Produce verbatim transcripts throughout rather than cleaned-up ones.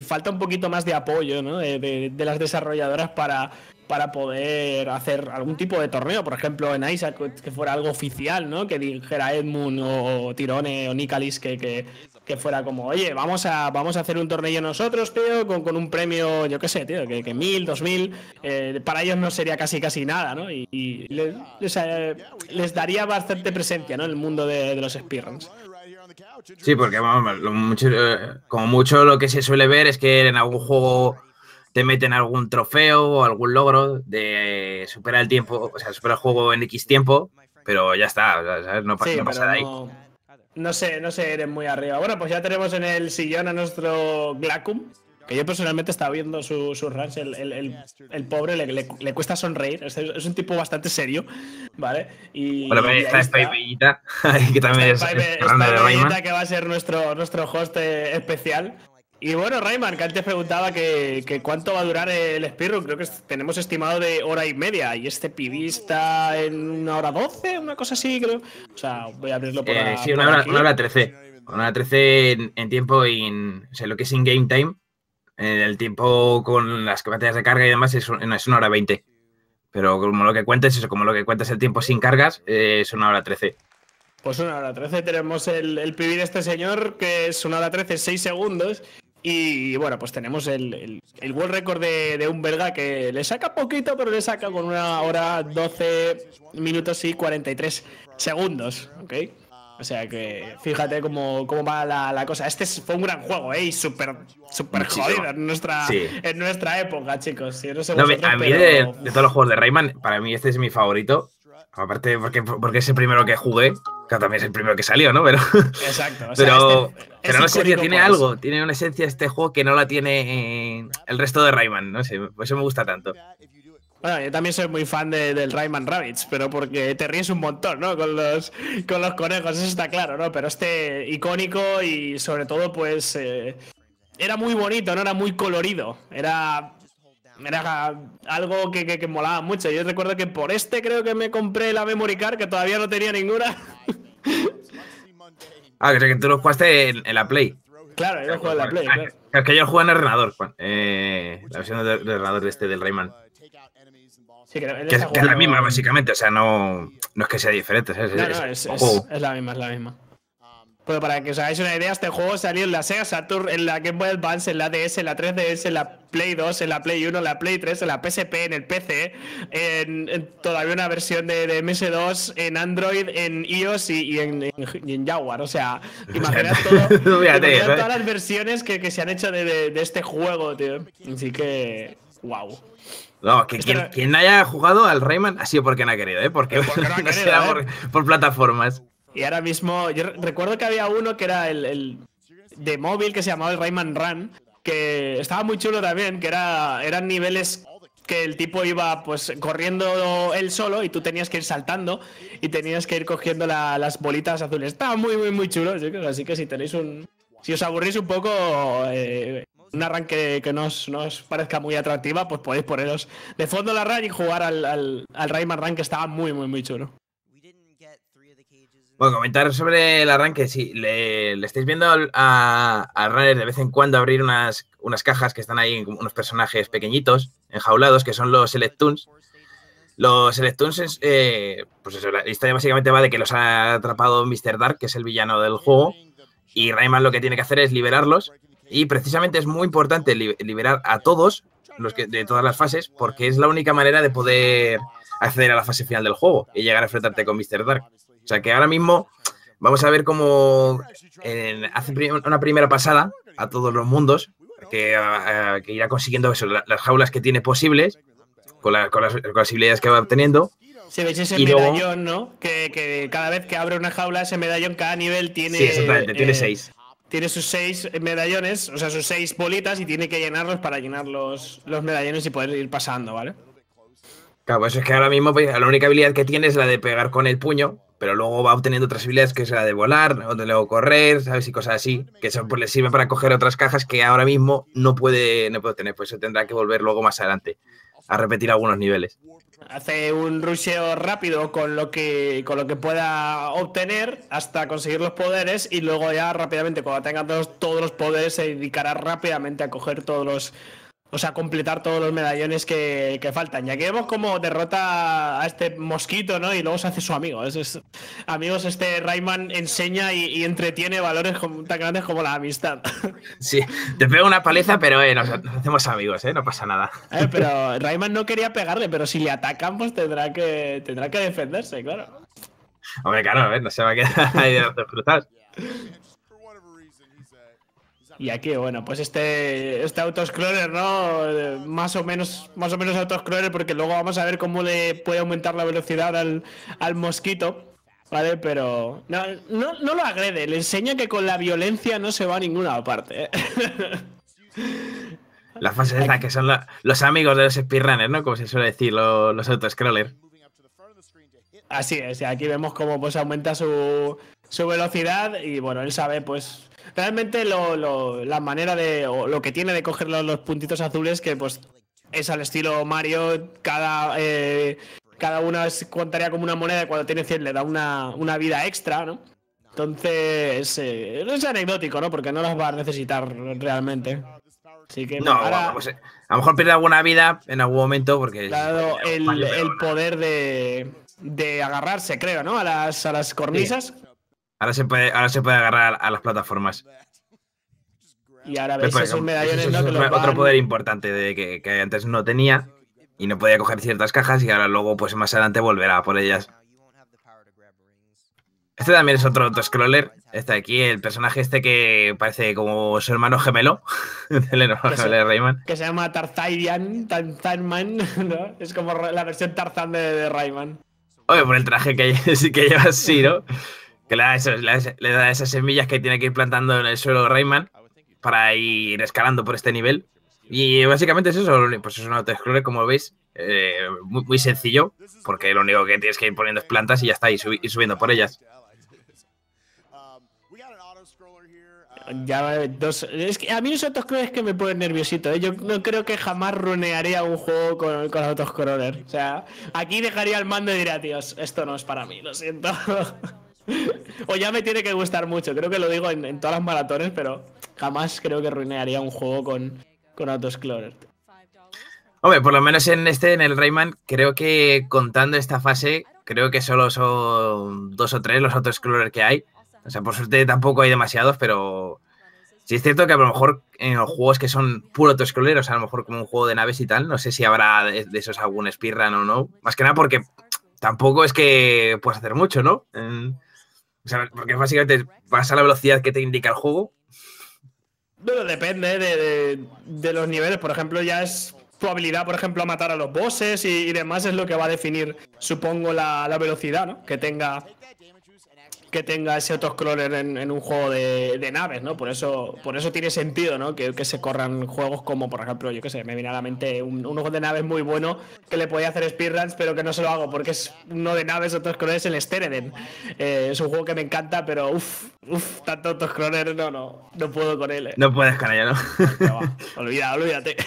falta un poquito más de apoyo, ¿no? de, de, de las desarrolladoras para, para poder hacer algún tipo de torneo, por ejemplo en Isaac, que fuera algo oficial, ¿no? Que dijera Edmund o Tirone o Nicalis que, que, que fuera como, oye, vamos a vamos a hacer un torneo nosotros, tío, con, con un premio, yo qué sé, tío, que, que mil, dos mil, eh, para ellos no sería casi casi nada, ¿no? Y, y les, les, eh, les daría bastante presencia, ¿no? En el mundo de, de los speedruns. Sí, porque vamos, lo mucho, eh, como mucho lo que se suele ver es que en algún juego te meten algún trofeo o algún logro de eh, superar el tiempo, o sea, superar el juego en X tiempo, pero ya está, ¿sabes? No, sí, no pasa de ahí. No, no sé, no sé, eres muy arriba. Bueno, pues ya tenemos en el sillón a nuestro Glacum, que yo personalmente estaba viendo sus su runs, el, el, el, el pobre le, le, le cuesta sonreír, es, es un tipo bastante serio, ¿vale? Y, bueno, y está Spy Bellita, que también es, Spy, es Spy de Bellita, que va a ser nuestro, nuestro host especial. Y bueno, Rayman, que antes preguntaba que, que cuánto va a durar el speedrun, creo que tenemos estimado de hora y media, y este pibista en una hora doce, una cosa así, creo. O sea, voy a abrirlo por, eh, a, sí, por una hora, aquí. una hora trece. Una hora trece en, en tiempo, in, o sea, lo que es in game time, en el tiempo con las capacidades de carga y demás es, un, es una hora veinte. Pero como lo que cuentes, eso, como lo que cuentas el tiempo sin cargas, eh, es una hora trece. Pues una hora trece tenemos el, el pibí de este señor, que es una hora trece, seis segundos. Y bueno, pues tenemos el, el, el world record de, de un belga que le saca poquito, pero le saca con una hora doce minutos y cuarenta y tres segundos, ¿ok? O sea que fíjate cómo, cómo va la, la cosa. Este fue un gran juego, ¿eh? Y súper súper jodido en nuestra, sí. en nuestra época, chicos. Si no sé no, vosotros, a mí pero... de, de todos los juegos de Rayman, para mí este es mi favorito. Aparte porque, porque es el primero que jugué, que también es el primero que salió, ¿no? Pero, exacto. O sea, pero, este pero no sé, tío, tiene algo, eso. Tiene una esencia este juego que no la tiene eh, el resto de Rayman, no sé, por eso me gusta tanto. Bueno, yo también soy muy fan de, del Rayman Rabbids, pero porque te ríes un montón, ¿no? Con los, con los conejos, eso está claro, ¿no? Pero este icónico y sobre todo, pues, eh, era muy bonito, ¿no? Era muy colorido, era... Era algo que, que, que molaba mucho. Yo recuerdo que por este creo que me compré la memory card, que todavía no tenía ninguna. Ah, que, que tú lo jugaste en, en la Play. Claro, yo lo jugué en la Play. Ah, claro. Es que yo lo jugué en el ordenador, Juan. Eh, la versión del de ordenador de este del Rayman. Sí, que, que, es, que es la misma, básicamente. O sea, no, no es que sea diferente. ¿sabes? No, no, es, es, es, es la misma, es la misma. Pero para que os hagáis una idea, este juego salió en la Sega Saturn, en la Game Boy Advance, en la D S, en la tres D S, en la Play dos, en la Play uno, en la Play tres, en la P S P, en el P C, en, en todavía una versión de, de M S dos, en Android, en iOS y, y, en, en, y en Jaguar. O sea, imaginad, todo, Fíjate, imaginad todas las versiones que, que se han hecho de, de, de este juego, tío. Así que, wow. No, que quien, era... quien haya jugado al Rayman ha sido porque no ha querido, ¿eh? Porque, porque no, ha querido, no sea ¿eh? por, por plataformas. Y ahora mismo, yo recuerdo que había uno que era el, el de móvil que se llamaba el Rayman Run, que estaba muy chulo también, que era eran niveles que el tipo iba pues corriendo él solo y tú tenías que ir saltando y tenías que ir cogiendo la, las bolitas azules. Estaba muy, muy, muy chulo, chicos, así que si tenéis un... Si os aburrís un poco, eh, un arranque que no os, no os parezca muy atractiva, pues podéis poneros de fondo la run y jugar al, al, al Rayman Run, que estaba muy, muy, muy chulo. Bueno, comentar sobre el arranque, sí, le, le estáis viendo a, a Runner de vez en cuando abrir unas, unas cajas que están ahí, unos personajes pequeñitos, enjaulados, que son los Selectoons. Los Selectoons, eh, pues eso, la historia básicamente va de que los ha atrapado mister Dark, que es el villano del juego, y Rayman lo que tiene que hacer es liberarlos, y precisamente es muy importante li liberar a todos, los que, de todas las fases, porque es la única manera de poder acceder a la fase final del juego y llegar a enfrentarte con mister Dark. O sea que ahora mismo vamos a ver cómo eh, hace una primera pasada a todos los mundos, que, a, que irá consiguiendo eso, las jaulas que tiene posibles, con, la, con, las, con las posibilidades que va obteniendo. Si veis ese y medallón, luego, ¿no? Que, que cada vez que abre una jaula, ese medallón, cada nivel tiene... Sí, exactamente, tiene eh, seis. Tiene sus seis medallones, o sea, sus seis bolitas, y tiene que llenarlos para llenar los, los medallones y poder ir pasando, ¿vale? Claro, pues es que ahora mismo pues, la única habilidad que tiene es la de pegar con el puño, pero luego va obteniendo otras habilidades, que es la de volar, o de luego correr, ¿sabes? Y cosas así, que eso pues, le sirve para coger otras cajas que ahora mismo no puede, no puede tener, pues eso tendrá que volver luego más adelante. a repetir algunos niveles. Hace un rusheo rápido con lo que con lo que pueda obtener hasta conseguir los poderes y luego ya rápidamente cuando tenga todos, todos los poderes se dedicará rápidamente a coger todos los... O sea, completar todos los medallones que, que faltan. Y aquí vemos cómo derrota a este mosquito, ¿no? Y luego se hace su amigo. Es, es, amigos, este Rayman enseña y, y entretiene valores como, tan grandes como la amistad. Sí, te pego una paliza, pero eh, nos, nos hacemos amigos, ¿eh? No pasa nada. Eh, pero Rayman no quería pegarle, pero si le atacan, pues tendrá que, tendrá que defenderse, claro. Hombre, claro, a ver, no se va a quedar ahí de brazos cruzados. Y aquí, bueno, pues este, este autoscroller, ¿no? Más o menos, más o menos autoscroller, porque luego vamos a ver cómo le puede aumentar la velocidad al, al mosquito, ¿vale? Pero no, no, no lo agrede, le enseña que con la violencia no se va a ninguna parte, ¿eh? La fase es la que son la, los amigos de los speedrunners, ¿no? Como se suele decir, los, los autoscrollers. Así es, y aquí vemos cómo pues aumenta su, su velocidad y bueno, él sabe pues... Realmente lo, lo, la manera de, o lo que tiene de coger los, los puntitos azules, que pues es al estilo Mario, cada, eh, cada una contaría como una moneda y cuando tiene cien le da una, una vida extra, ¿no? Entonces, eh, es anecdótico, ¿no? Porque no las va a necesitar realmente. Así que no, ahora, pues, a lo mejor pierde alguna vida en algún momento porque... Claro, el, el poder de, de agarrarse, creo, ¿no? A las, a las cornisas. Sí. Ahora se puede, ahora se puede agarrar a las plataformas. Y ahora ves esos medallones, eso, ¿no? Eso que es los otro van... poder importante de que, que antes no tenía y no podía coger ciertas cajas y ahora luego, pues más adelante volverá por ellas. Este también es otro autoscroller. Este de aquí, el personaje este que parece como su hermano gemelo. El hermano gemelo de Rayman. Que se llama Tarzanian, Tarzanman, ¿no? Es como la versión Tarzan de, de Rayman. Oye, por el traje que, que lleva así, ¿no? Que le da, eso, le, da, le da esas semillas que tiene que ir plantando en el suelo Rayman para ir escalando por este nivel. Y básicamente es eso, pues es un autoscroller, como veis, eh, muy, muy sencillo, porque lo único que tienes que ir poniendo es plantas y ya está, y, subi y subiendo por ellas. Ya, dos, es que a mí los autoscrollers que me ponen nerviosito, ¿eh? Yo no creo que jamás runearía un juego con, con autoscroller. O sea, aquí dejaría el mando y diría, tíos, esto no es para mí, lo siento. O ya me tiene que gustar mucho, creo que lo digo en, en todas las maratones, pero jamás creo que ruinearía un juego con, con autoscroller. Hombre, por lo menos en este, en el Rayman, creo que contando esta fase, creo que solo son dos o tres los autoscrollers que hay. O sea, por suerte tampoco hay demasiados, pero sí es cierto que a lo mejor en los juegos que son puro autoscroller, o sea, a lo mejor como un juego de naves y tal, no sé si habrá de, de esos algún speedrun o no. Más que nada porque tampoco es que puedas hacer mucho, ¿no? En, O sea, porque básicamente vas a la velocidad que te indica el juego. Bueno, depende de, de, de los niveles. Por ejemplo, ya es tu habilidad, por ejemplo, a matar a los bosses y, y demás es lo que va a definir, supongo, la, la velocidad, ¿no? Que tenga que tenga ese autoscroller en, en un juego de, de naves, ¿no? Por eso, por eso tiene sentido, ¿no? Que, que se corran juegos como, por ejemplo, yo qué sé, me viene a la mente un, un juego de naves muy bueno que le podía hacer speedruns, pero que no se lo hago porque es uno de naves, autoscroller es el Stereden. Eh, es un juego que me encanta, pero uff, uff, tanto autoscroller, no, no, no puedo con él. Eh. No puedes con ello, ¿no? No, va, olvida, olvídate.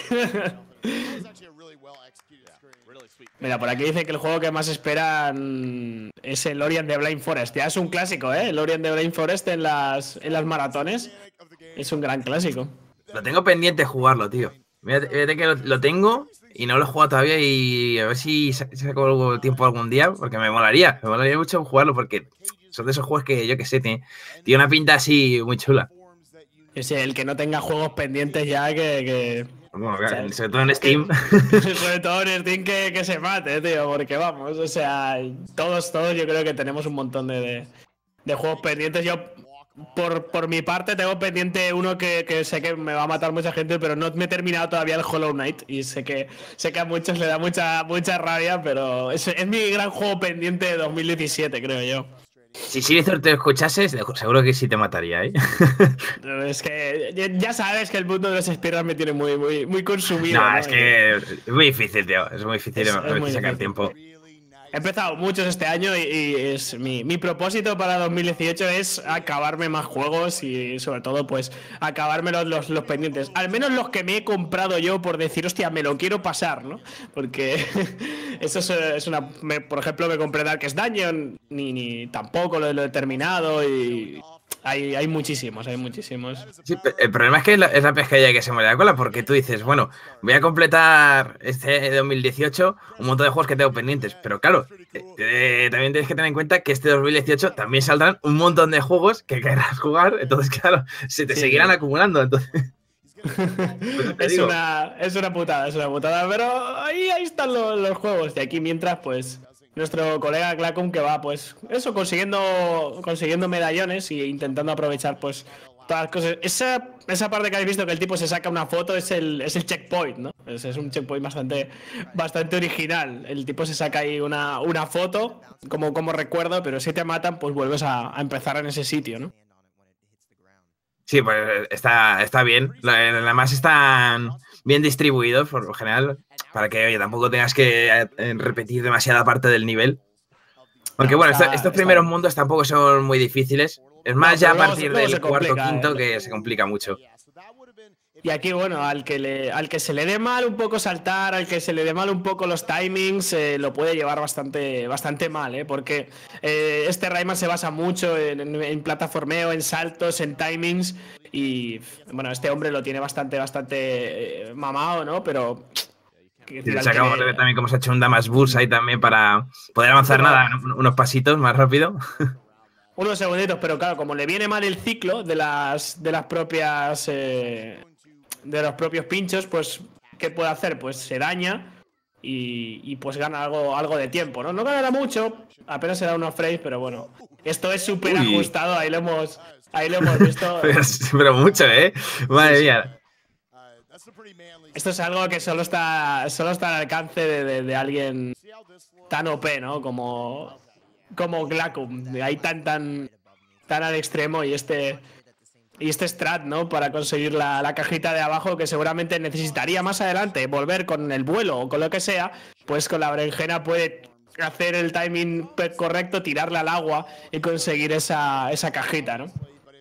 Mira, por aquí dice que el juego que más esperan es el Ori and the Blind Forest. Ya es un clásico, ¿eh? El Ori and the Blind Forest en las, en las maratones es un gran clásico. Lo tengo pendiente de jugarlo, tío. Fíjate, fíjate que lo, lo tengo y no lo he jugado todavía y a ver si saco el tiempo algún día, porque me molaría. Me molaría mucho jugarlo porque son de esos juegos que, yo qué sé, tiene, tiene una pinta así muy chula. Es el que no tenga juegos pendientes ya que... que... Bueno, o sea, sobre todo en Steam. Sobre todo en Steam que, que se mate, tío, porque vamos, o sea, todos, todos yo creo que tenemos un montón de, de, de juegos pendientes. Yo, por, por mi parte, tengo pendiente uno que, que sé que me va a matar mucha gente, pero no me he terminado todavía el Hollow Knight y sé que, sé que a muchos le da mucha, mucha rabia, pero es, es mi gran juego pendiente de dos mil diecisiete, creo yo. Si Silithor te escuchases, seguro que sí te mataría, ¿eh? Es que ya sabes que el mundo de los speedruns me tiene muy, muy, muy consumido. No, ¿no? es que es muy difícil, tío. Es muy difícil, es, es muy sacar difícil. tiempo. He empezado muchos este año y, y es mi, mi propósito para dos mil dieciocho es acabarme más juegos y sobre todo pues acabarme los, los, los pendientes. Al menos los que me he comprado yo por decir, hostia, me lo quiero pasar, ¿no? Porque eso es, es una... Me, por ejemplo, me compré Darkest Dungeon, ni, ni tampoco lo, lo he terminado y... Hay, hay muchísimos, hay muchísimos. Sí, el problema es que es la, es la pescadilla que se muere la cola, porque tú dices, bueno, voy a completar este dos mil dieciocho un montón de juegos que tengo pendientes, pero claro, eh, también tienes que tener en cuenta que este dos mil dieciocho también saldrán un montón de juegos que querrás jugar, entonces claro, se te sí, seguirán sí. acumulando, entonces... es, una, es una putada, es una putada, pero ahí, ahí están los, los juegos, y aquí mientras pues... Nuestro colega Glacum que va, pues, eso, consiguiendo consiguiendo medallones e intentando aprovechar, pues, todas las cosas. Esa, esa parte que habéis visto que el tipo se saca una foto es el, es el checkpoint, ¿no? Es, es un checkpoint bastante, bastante original. El tipo se saca ahí una, una foto, como, como recuerdo, pero si te matan, pues vuelves a, a empezar en ese sitio, ¿no? Sí, pues está, está bien. Además están bien distribuidos, por lo general, para que oye, tampoco tengas que repetir demasiada parte del nivel. Aunque no, bueno, está, estos primeros está... mundos tampoco son muy difíciles. Es más, no, ya a partir luego, luego del cuarto o quinto eh. que se complica mucho. Y aquí, bueno, al que, le, al que se le dé mal un poco saltar, al que se le dé mal un poco los timings, eh, lo puede llevar bastante, bastante mal, ¿eh? Porque eh, este Rayman se basa mucho en, en, en plataformeo, en saltos, en timings. Y, bueno, este hombre lo tiene bastante, bastante eh, mamado, ¿no? Pero... Sí, sacamos le... también cómo se ha hecho un Damas Bus ahí también para poder avanzar pero... nada, unos pasitos más rápido. Unos segunditos, pero claro, como le viene mal el ciclo de las, de las propias... Eh... de los propios pinchos, pues ¿qué puede hacer? Pues se daña y, y pues gana algo, algo de tiempo, ¿no? No ganará mucho, apenas será unos frames, pero bueno, esto es súper ajustado, ahí lo hemos, ahí lo hemos visto. pero, pero mucho, ¿eh? Madre sí, mía. Esto es algo que solo está, solo está al alcance de, de, de alguien tan O P, ¿no? Como, como Glacum, ahí tan, tan, tan al extremo y este... Y este strat, ¿no? Para conseguir la, la cajita de abajo que seguramente necesitaría más adelante volver con el vuelo o con lo que sea, pues con la berenjena puede hacer el timing correcto, tirarla al agua y conseguir esa, esa cajita, ¿no?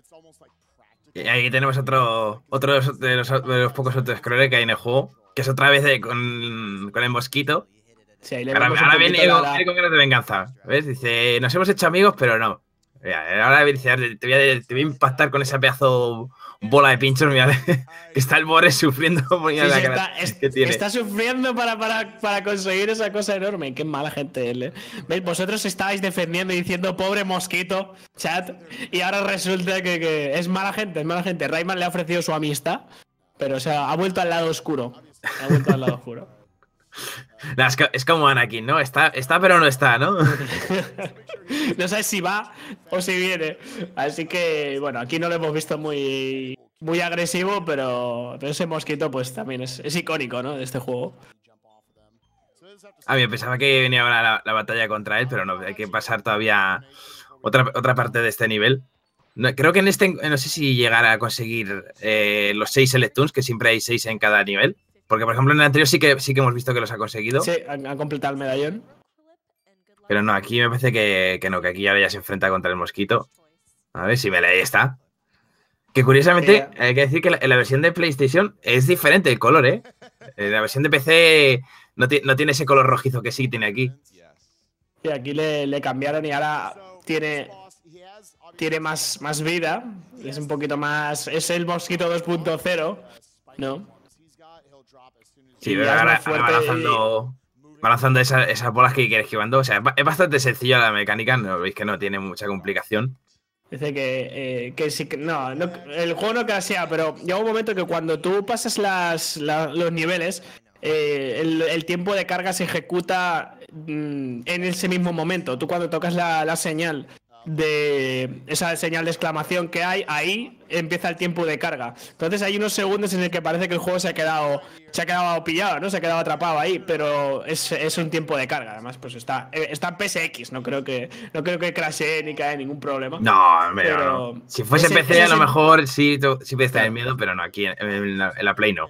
Y ahí tenemos otro, otro de los, de los pocos autoscrollers que hay en el juego, que es otra vez de, con, con el mosquito. Sí, ahí le ahora ahora viene, la... viene con ganas de venganza, ¿ves? Dice, nos hemos hecho amigos, pero no. Ahora te voy, a, te voy a impactar con esa pedazo bola de pinchos. Mira, que está el Boris sufriendo. Sí, sí, la cara está, que tiene. Está sufriendo para, para, para conseguir esa cosa enorme. Qué mala gente él, ¿eh? ¿Veis? Vosotros estabais defendiendo y diciendo pobre mosquito, chat. Y ahora resulta que, que es mala gente, es mala gente. Rayman le ha ofrecido su amistad, pero o sea, ha vuelto al lado oscuro. Ha vuelto al lado oscuro. No, es, que, es como Anakin, ¿no? Está, está pero no está, ¿no? No sabes si va o si viene. Así que, bueno, aquí no lo hemos visto muy, muy agresivo, pero, pero ese mosquito pues también es, es icónico, ¿no? De este juego. A mí pensaba que venía ahora la, la batalla contra él, pero no, hay que pasar todavía otra, otra parte de este nivel. No, creo que en este, no sé si llegará a conseguir eh, los seis Selectunes, que siempre hay seis en cada nivel. Porque, por ejemplo, en el anterior sí que, sí que hemos visto que los ha conseguido. Sí, han, han completado el medallón. Pero no, aquí me parece que, que no, que aquí ahora ya se enfrenta contra el mosquito. A ver si me ahí está. Que curiosamente, sí, hay que decir que la, en la versión de PlayStation es diferente el color, ¿eh? En la versión de P C no, no tiene ese color rojizo que sí tiene aquí. Sí, aquí le, le cambiaron y ahora tiene, tiene más, más vida. Es un poquito más... Es el mosquito dos punto cero, ¿no? Sí, pero ahora, ahora va lanzando, va lanzando esas, esas bolas que quiere esquivando. O sea, es bastante sencillo la mecánica, no veis que no tiene mucha complicación. Dice que, eh, que sí que no, no, el juego no crashea, pero llega un momento que cuando tú pasas las, la, los niveles, eh, el, el tiempo de carga se ejecuta mm, en ese mismo momento. Tú cuando tocas la, la señal de esa señal de exclamación que hay, ahí empieza el tiempo de carga. Entonces hay unos segundos en el que parece que el juego se ha quedado se ha quedado pillado, ¿no? Se ha quedado atrapado ahí, pero es, es un tiempo de carga. Además, pues está está en P S X, no creo que no creo que crashee ni caiga ningún problema. No, pero no. Si fuese ese, P C ese, a lo mejor sí, sí puede estar en miedo, pero no, aquí en, en, la, en la Play no.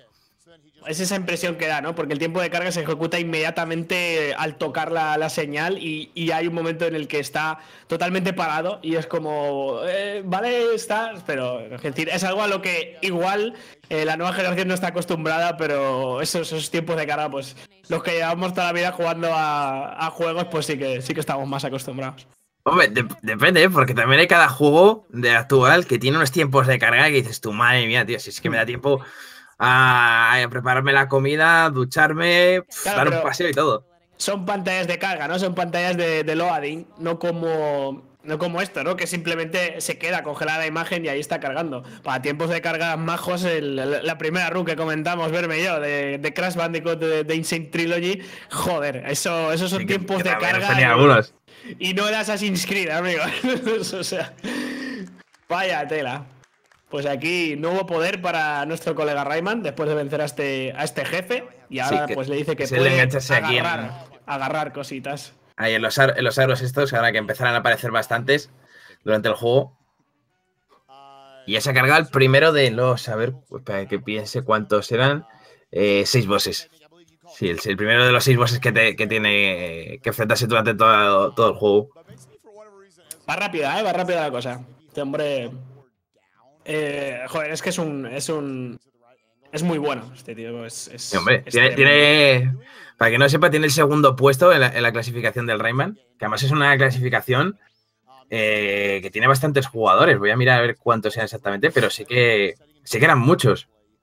es esa impresión que da, ¿no? Porque el tiempo de carga se ejecuta inmediatamente al tocar la, la señal y, y hay un momento en el que está totalmente parado y es como, eh, vale, está, pero es decir, es algo a lo que igual eh, la nueva generación no está acostumbrada, pero esos, esos tiempos de carga, pues los que llevamos toda la vida jugando a, a juegos, pues sí que, sí que estamos más acostumbrados. Hombre, de depende, ¿eh? Porque también hay cada juego de actual que tiene unos tiempos de carga que dices tú, madre mía, tío, si es que me da tiempo a, a prepararme la comida, ducharme, pff, Claro, dar un pero paseo y todo. son pantallas de carga, ¿no? Son pantallas de, de loading, no como, no como esto, ¿no? Que simplemente se queda congelada la imagen y ahí está cargando. Para tiempos de carga majos, el, la primera run que comentamos, verme yo, de, de Crash Bandicoot de, de Insane Trilogy, joder, eso, esos son Sí, que, tiempos que de carga. tenía Y, algunos. y no era Assassin's Creed, amigo. O sea, vaya tela. Pues aquí nuevo poder para nuestro colega Rayman después de vencer a este, a este jefe. Y ahora Sí, que, pues le dice que que puede engancharse aquí agarrar, en, agarrar cositas. ahí en los, ar, en los aros estos, ahora que empezarán a aparecer bastantes durante el juego. Y ya se ha cargado el primero de los, a ver, para que piense cuántos eran, eh, seis bosses. Sí, el, el primero de los seis bosses que, te, que tiene que enfrentarse durante todo, todo el juego. Va rápida, ¿eh? Va rápida la cosa. Este hombre... Eh, joder, es que es un... Es un... Es muy bueno este tío. Es, es, Sí, hombre, es tiene, tiene, para que no sepa, tiene el segundo puesto en la, en la clasificación del Rayman, que además es una clasificación eh, que tiene bastantes jugadores. Voy a mirar a ver cuántos sean exactamente, pero sí que, sí que eran muchos.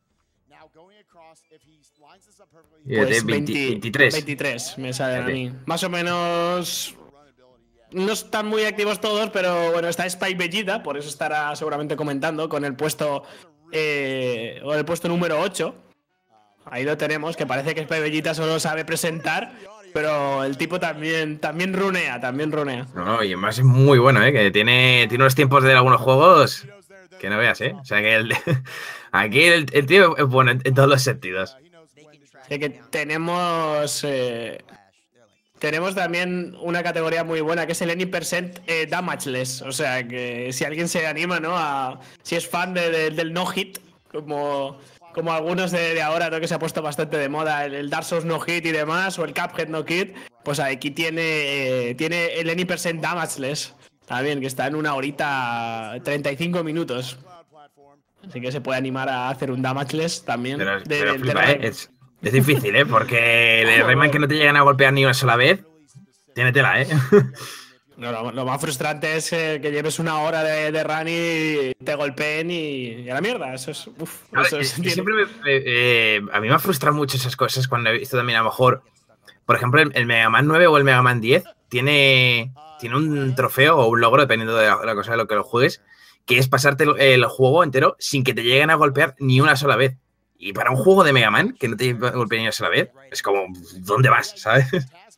Pues veinte, veinte, veintitrés. veintitrés me salen a mí. Más o menos... No están muy activos todos, pero bueno, está Spike Vegeta, por eso estará seguramente comentando con el puesto eh, o el puesto número ocho. Ahí lo tenemos, que parece que Spike Vegeta solo sabe presentar, pero el tipo también, también runea, también runea. No, no, y además es muy bueno, ¿eh? Que tiene, tiene unos tiempos de algunos juegos que no veas, ¿eh? O sea que el, aquí el, el tío es bueno en, en todos los sentidos. Así que tenemos... Eh, Tenemos también una categoría muy buena que es el Any Percent eh, Damageless. O sea que si alguien se anima, ¿no? A, si es fan de, de, del no hit, como, como algunos de, de ahora, ¿no? Que se ha puesto bastante de moda, el, el Dark Souls no hit y demás, o el Cuphead no hit, pues aquí tiene, eh, tiene el Any Percent Damageless. También, que está en una horita treinta y cinco minutos. Así que se puede animar a hacer un Damageless también. Pero, de, pero de, flipa, de ¿eh? Es, es difícil, ¿eh? Porque el Rayman que no te llegan a golpear ni una sola vez, tiene tela, ¿eh? No, lo, lo más frustrante es eh, que lleves una hora de, de run y te golpeen y, y a la mierda. Eso es. Uf, Claro, eso es siempre me, eh, a mí me ha frustrado mucho esas cosas cuando he visto también a lo mejor, por ejemplo, el, el Mega Man nueve o el Mega Man diez tiene, tiene un trofeo o un logro, dependiendo de la, de la cosa de lo que lo juegues, que es pasarte el, el juego entero sin que te lleguen a golpear ni una sola vez. Y para un juego de Mega Man que no te golpea ni una sola vez, es como, ¿dónde vas? ¿Sabes?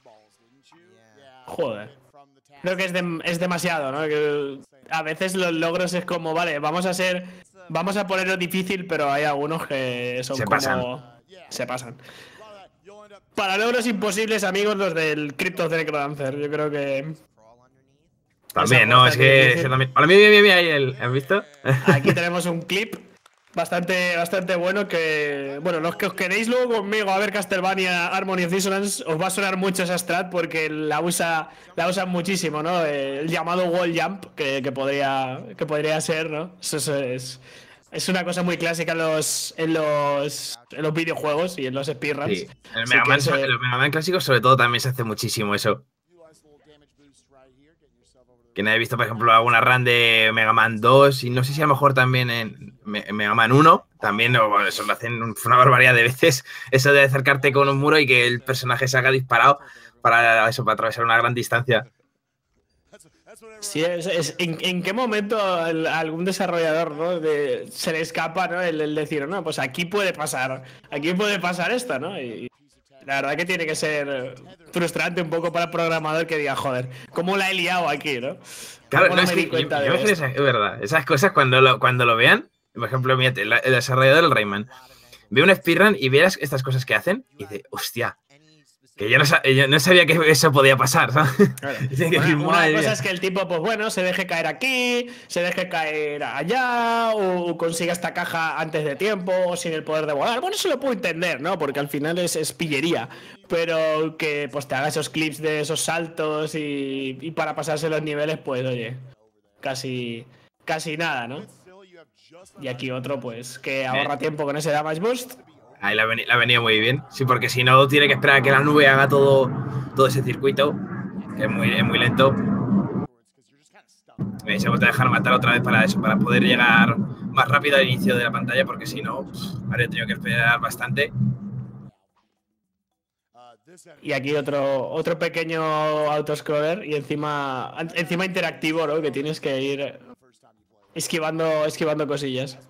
Joder. Creo que es, de, es demasiado, ¿no? Que a veces los logros es como, vale, vamos a ser. Vamos a ponerlo difícil, pero hay algunos que son Se como. pasan. Se pasan. Para logros imposibles, amigos, los del Crypto Necrodancer. Yo creo que. También, no, es que. Eso también... Hola, mira, mira, mira, ahí el, ¿has visto? Aquí tenemos un clip bastante, bastante bueno que, bueno, los que os queréis luego conmigo a ver Castlevania Harmony of Dissonance, os va a sonar mucho esa strat porque la usa, la usan muchísimo, ¿no? El llamado wall jump que, que podría, que podría ser, ¿no? Eso es, es, es una cosa muy clásica en los, en los, en los videojuegos y en los speedruns. Sí. En el Mega Man, se... el Mega Man clásico, sobre todo, también se hace muchísimo eso. Que no he visto, por ejemplo, alguna run de Mega Man dos y no sé si a lo mejor también en, en Mega Man uno, también bueno, eso lo hacen una barbaridad de veces, eso de acercarte con un muro y que el personaje salga disparado para eso, para atravesar una gran distancia. Sí, es, es, ¿en, ¿en qué momento el, algún desarrollador, ¿no? de, se le escapa, ¿no? el, el decir, no, pues aquí puede pasar, aquí puede pasar esto, ¿no? Y, la verdad que tiene que ser frustrante un poco para el programador que diga, joder, ¿cómo la he liado aquí, no? Claro, no, no, me es di que cuenta yo, de yo me esa, es verdad. Esas cosas cuando lo, cuando lo vean, por ejemplo, mírate, el, el desarrollador del Rayman, ve un speedrun y ve estas cosas que hacen y dice, hostia, Que yo no, yo no sabía que eso podía pasar, ¿sabes? Claro. Una, una cosa es que el tipo, pues bueno, se deje caer aquí, se deje caer allá, o consiga esta caja antes de tiempo, o sin el poder de volar. Bueno, eso lo puedo entender, ¿no? Porque al final es, es pillería. Pero que pues te haga esos clips de esos saltos y, y para pasarse los niveles, pues oye, casi, casi nada, ¿no? Y aquí otro, pues, que ahorra tiempo con ese damage boost. Ahí la ha venido muy bien. Sí, porque si no, tiene que esperar a que la nube haga todo, todo ese circuito, que es muy, es muy lento. Y se vuelve a dejar matar otra vez para eso, para poder llegar más rápido al inicio de la pantalla, porque si no, habría tenido que esperar bastante. Y aquí otro, otro pequeño autoscroller y encima, encima interactivo, ¿no? Que tienes que ir esquivando, esquivando cosillas.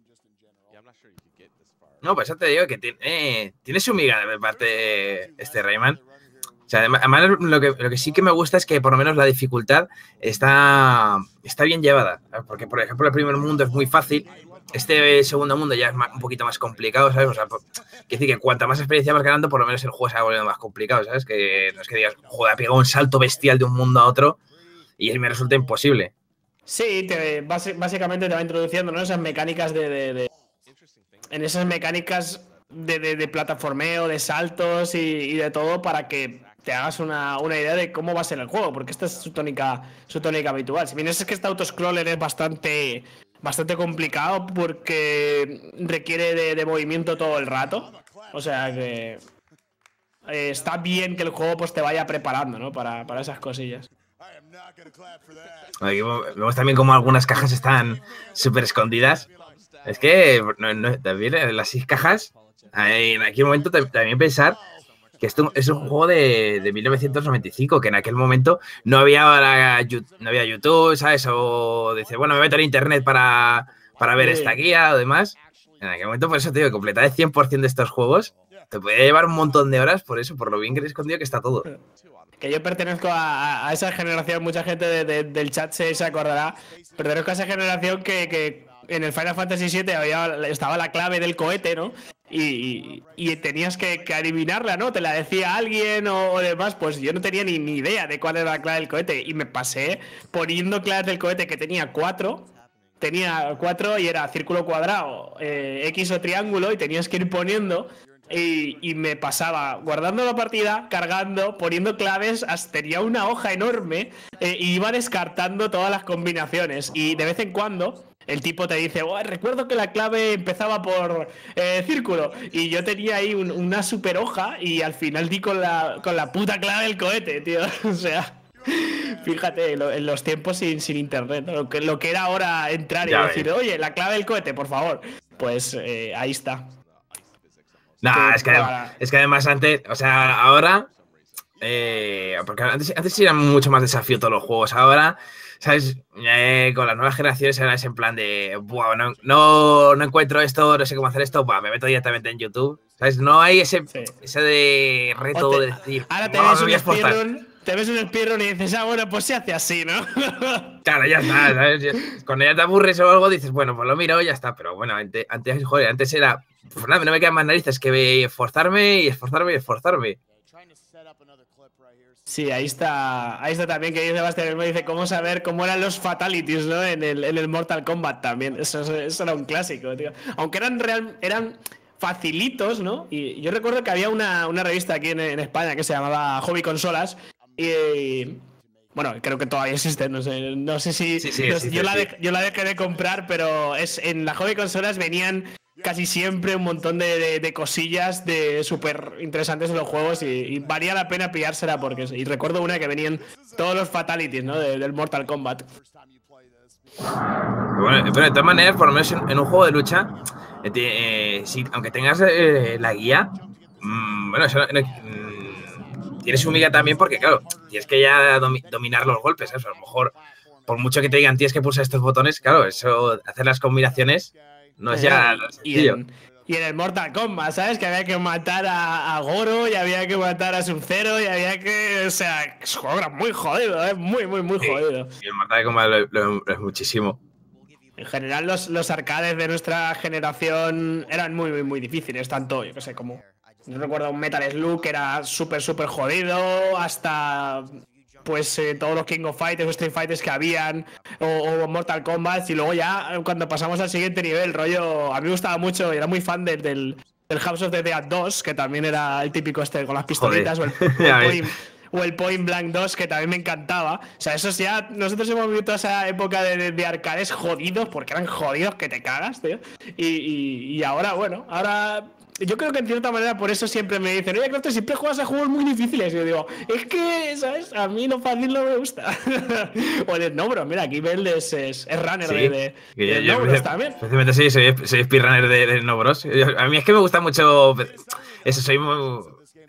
No, pues ya te digo que tiene, eh, tiene su miga de parte este Rayman. O sea, además lo que, lo que sí que me gusta es que por lo menos la dificultad está, está bien llevada. Porque, por ejemplo, el primer mundo es muy fácil. Este segundo mundo ya es más, un poquito más complicado, ¿sabes? O sea, quiere decir que cuanta más experiencia vas ganando, por lo menos el juego se va volviendo más complicado, ¿sabes? Que no es que digas, joder, ha pegado un salto bestial de un mundo a otro y me resulta imposible. Sí, te, básicamente te va introduciendo, ¿no? Esas mecánicas de... de, de... En esas mecánicas de, de, de plataformeo, de saltos y, y de todo para que te hagas una, una idea de cómo va a ser el juego, porque esta es su tónica, su tónica habitual. Si bien es que este autoscroller es bastante, bastante complicado porque requiere de, de movimiento todo el rato, o sea que eh, está bien que el juego pues te vaya preparando, ¿no? Para, para esas cosillas. Aquí vemos también como algunas cajas están súper escondidas. Es que no, no, también en las seis cajas, en aquel momento también pensar que esto es un juego de, de mil novecientos noventa y cinco, que en aquel momento no había, no había YouTube, ¿sabes? O dice, bueno, me meto en internet para, para ver esta guía o demás. En aquel momento, por eso te digo, completar el cien por cien de estos juegos te puede llevar un montón de horas por eso, por lo bien que he escondido que está todo. Que yo pertenezco a, a esa generación, mucha gente de, de, del chat se, se acordará, pertenezco a esa generación que... que en el Final Fantasy siete había, estaba la clave del cohete, ¿no? Y, y, y tenías que, que adivinarla, ¿no? Te la decía alguien o, o demás, pues yo no tenía ni, ni idea de cuál era la clave del cohete. Y me pasé poniendo claves del cohete que tenía cuatro. Tenía cuatro y era círculo cuadrado, eh, X o triángulo, y tenías que ir poniendo. Y, y me pasaba guardando la partida, cargando, poniendo claves, hasta tenía una hoja enorme eh, y iba descartando todas las combinaciones. Y de vez en cuando el tipo te dice, oh, recuerdo que la clave empezaba por eh, círculo. Y yo tenía ahí un, una super hoja y al final di con la, con la puta clave del cohete, tío. O sea, fíjate, lo, en los tiempos sin, sin internet, ¿no? lo, que, lo que era ahora entrar ya y decir, ves. Oye, la clave del cohete, por favor. Pues eh, ahí está. No, nah, es, que además, es que además antes, o sea, ahora, eh, porque antes, antes eran mucho más desafío todos los juegos, ahora, ¿sabes? Eh, con las nuevas generaciones ahora es en plan de, buah, no, no, no encuentro esto, no sé cómo hacer esto, buah, me meto directamente en YouTube, ¿sabes? No hay ese, sí. ese de reto te, de decir, ahora te ves un speedrun, te ves un speedrun y dices, ah, bueno, pues se hace así, ¿no? Claro, ya está, ¿sabes? Cuando ya te aburres o algo dices, bueno, pues lo miro y ya está, pero bueno, antes, antes joder, antes era, pues nada, no me quedan más narices que esforzarme y esforzarme y esforzarme. Sí, ahí está, ahí está también que dice Sebastián, me dice cómo saber cómo eran los fatalities, ¿no? En el, en el Mortal Kombat también, eso, eso era un clásico, tío. Aunque eran real, eran facilitos, ¿no? Y yo recuerdo que había una, una revista aquí en, en España que se llamaba Hobby Consolas y... Bueno, creo que todavía existe, no sé, no sé si... Sí, sí, no, existe, yo, la sí. de, yo la dejé de comprar, pero es en la Hobby Consolas venían casi siempre un montón de, de, de cosillas de súper interesantes de los juegos y, y valía la pena pillársela porque... Y recuerdo una que venían todos los fatalities, ¿no? De, del Mortal Kombat. Bueno, pero de todas maneras, por lo menos en, en un juego de lucha, eh, eh, si, aunque tengas eh, la guía, mmm, bueno, eso... Eh, tienes su miga también porque, claro, tienes que ya domi dominar los golpes, ¿sabes? A lo mejor, por mucho que te digan tienes que pulsar estos botones, claro, eso, hacer las combinaciones no es ya y en, y en el Mortal Kombat, ¿sabes? Que había que matar a, a Goro y había que matar a Sub-Zero y había que... O sea, es un juego muy jodido, ¿eh? Muy, muy, muy jodido. Sí, y el Mortal Kombat lo, lo, lo es muchísimo. En general, los, los arcades de nuestra generación eran muy, muy, muy difíciles, tanto, yo qué sé, como... Yo recuerdo un Metal Slug que era súper, súper jodido, hasta pues eh, todos los King of Fighters o Street Fighters que habían, o, o Mortal Kombat, y luego ya cuando pasamos al siguiente nivel, rollo, a mí me gustaba mucho, era muy fan del, del, del House of the Dead dos, que también era el típico este con las pistolitas, o el, o, el point, o el Point Blank dos, que también me encantaba. O sea, esos ya, nosotros hemos vivido toda esa época de, de, de arcades jodidos, porque eran jodidos que te cagas, tío. Y, y, y ahora, bueno, ahora... Yo creo que en cierta manera por eso siempre me dicen, oye, Crafter, siempre juegas a juegos muy difíciles. Y yo digo, es que, ¿sabes? A mí lo fácil no me gusta. O el Snowbros, mira, aquí Bell es, es, es runner, sí, de, de, de yo, Snowbros yo, también. Especialmente sí, soy, soy speedrunner de, de Snowbros. A mí es que me gusta mucho eso, soy muy...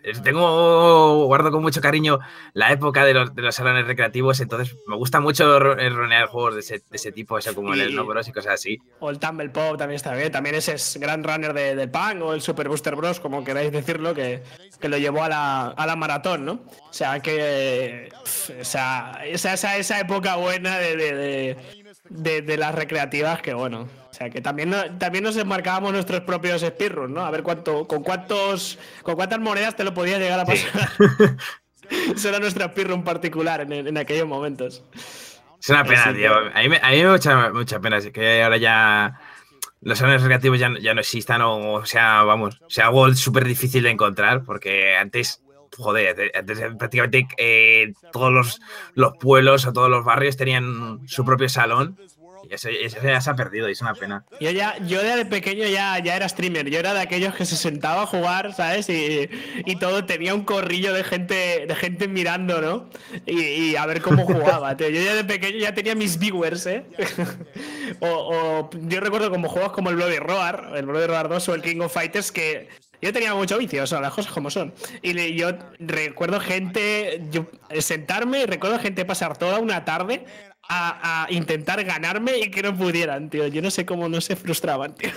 Tengo, guardo con mucho cariño la época de los, de los salones recreativos, entonces me gusta mucho ronear juegos de ese, de ese tipo, eso como y, el Snow Bros y cosas así. O el Tumble Pop también está bien, también ese es gran runner de, de Punk, o el Super Booster Bros, como queráis decirlo, que, que lo llevó a la, a la maratón, ¿no? O sea, que pff, o sea, esa, esa, esa época buena de, de, de, de, de las recreativas, que bueno... O sea, que también, también nos enmarcábamos nuestros propios speedruns, ¿no? A ver cuánto, con cuántos, con cuántas monedas te lo podías llegar a pasar. Sí. Eso era nuestro speedrun particular en, en aquellos momentos. Es una pena, sí, tío. A mí, me, a mí me da mucha, mucha pena que ahora ya los salones recreativos ya, ya no existan, o, o sea, vamos, sea algo súper difícil de encontrar, porque antes... Joder, antes prácticamente eh, todos los, los pueblos o todos los barrios tenían su propio salón. Y eso, eso ya se ha perdido y es una pena. Yo ya, yo de pequeño ya, ya era streamer. Yo era de aquellos que se sentaba a jugar, ¿sabes? Y, y todo tenía un corrillo de gente, de gente mirando, ¿no? Y, y a ver cómo jugaba, tío. Yo ya de pequeño ya tenía mis viewers, ¿eh? o, o yo recuerdo como juegos como el Bloody Roar, el Bloody Roar dos o el King of Fighters, que yo tenía mucho vicio, o sea, las cosas como son. Y le, yo recuerdo gente, yo sentarme y recuerdo gente pasar toda una tarde a, a intentar ganarme y que no pudieran, tío. Yo no sé cómo no se frustraban, tío.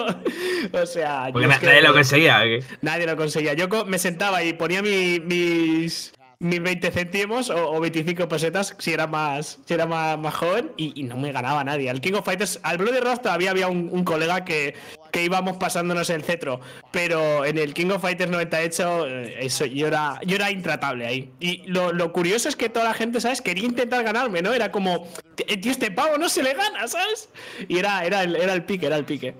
O sea... Porque nadie que, lo conseguía. ¿Qué? Nadie lo conseguía. Yo me sentaba y ponía mi, mis... mis veinte céntimos o, o veinticinco pesetas si era más si era más, más joven y, y no me ganaba nadie. Al King of Fighters, al Bloody Roar todavía había un, un colega que, que íbamos pasándonos el cetro, pero en el King of Fighters noventa y ocho eso, yo era yo era intratable ahí. Y lo, lo curioso es que toda la gente, ¿sabes? Quería intentar ganarme, ¿no? Era como, tío, este pavo no se le gana, ¿sabes? Y era, era, el, era el pique, era el pique.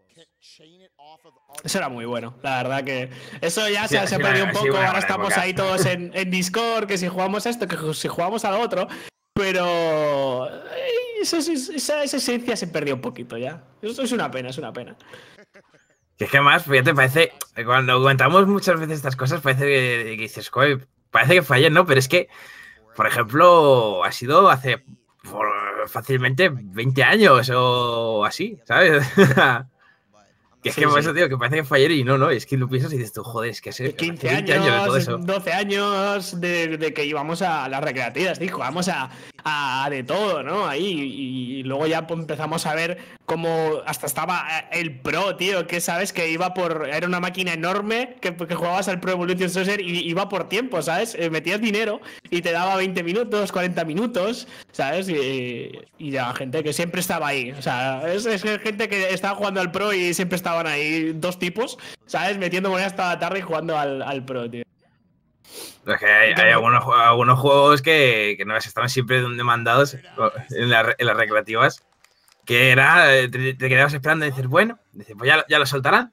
Eso era muy bueno, la verdad que eso ya se, sí, se ha perdido un poco, sí, bueno, ahora estamos época. Ahí todos en, en Discord, que si jugamos a esto, que si jugamos a lo otro, pero eso, esa, esa esencia se perdió un poquito ya. Eso es una pena, es una pena. Es que más, fíjate, parece, cuando comentamos muchas veces estas cosas, parece que, que dices, joder, parece que fue ayer, ¿no? Pero es que, por ejemplo, ha sido hace por, fácilmente veinte años o así, ¿sabes? Que es sí, que por sí. eso, tío, que parece que fue ayer y no, no, es que lo piensas y dices tú, joder, es que hace quince años, años de todo eso. doce años de, de que íbamos a las recreativas, tío, vamos a, a de todo, ¿no? Ahí, y, y luego ya pues, empezamos a ver cómo hasta estaba el Pro, tío, que sabes que iba por, era una máquina enorme, que, que jugabas al Pro Evolution Soccer y iba por tiempo, ¿sabes? Eh, metías dinero y te daba veinte minutos, cuarenta minutos, ¿sabes? Y, y la gente que siempre estaba ahí, o sea, es, es gente que estaba jugando al Pro y siempre estaba ahí dos tipos, ¿sabes? Metiendo monedas toda la tarde y jugando al, al Pro, tío. Es que hay, hay algunos, algunos juegos que, que no estaban siempre demandados en, la, en las recreativas, que era, te, te quedabas esperando y dices, bueno, dices, pues ya, ya lo soltarán.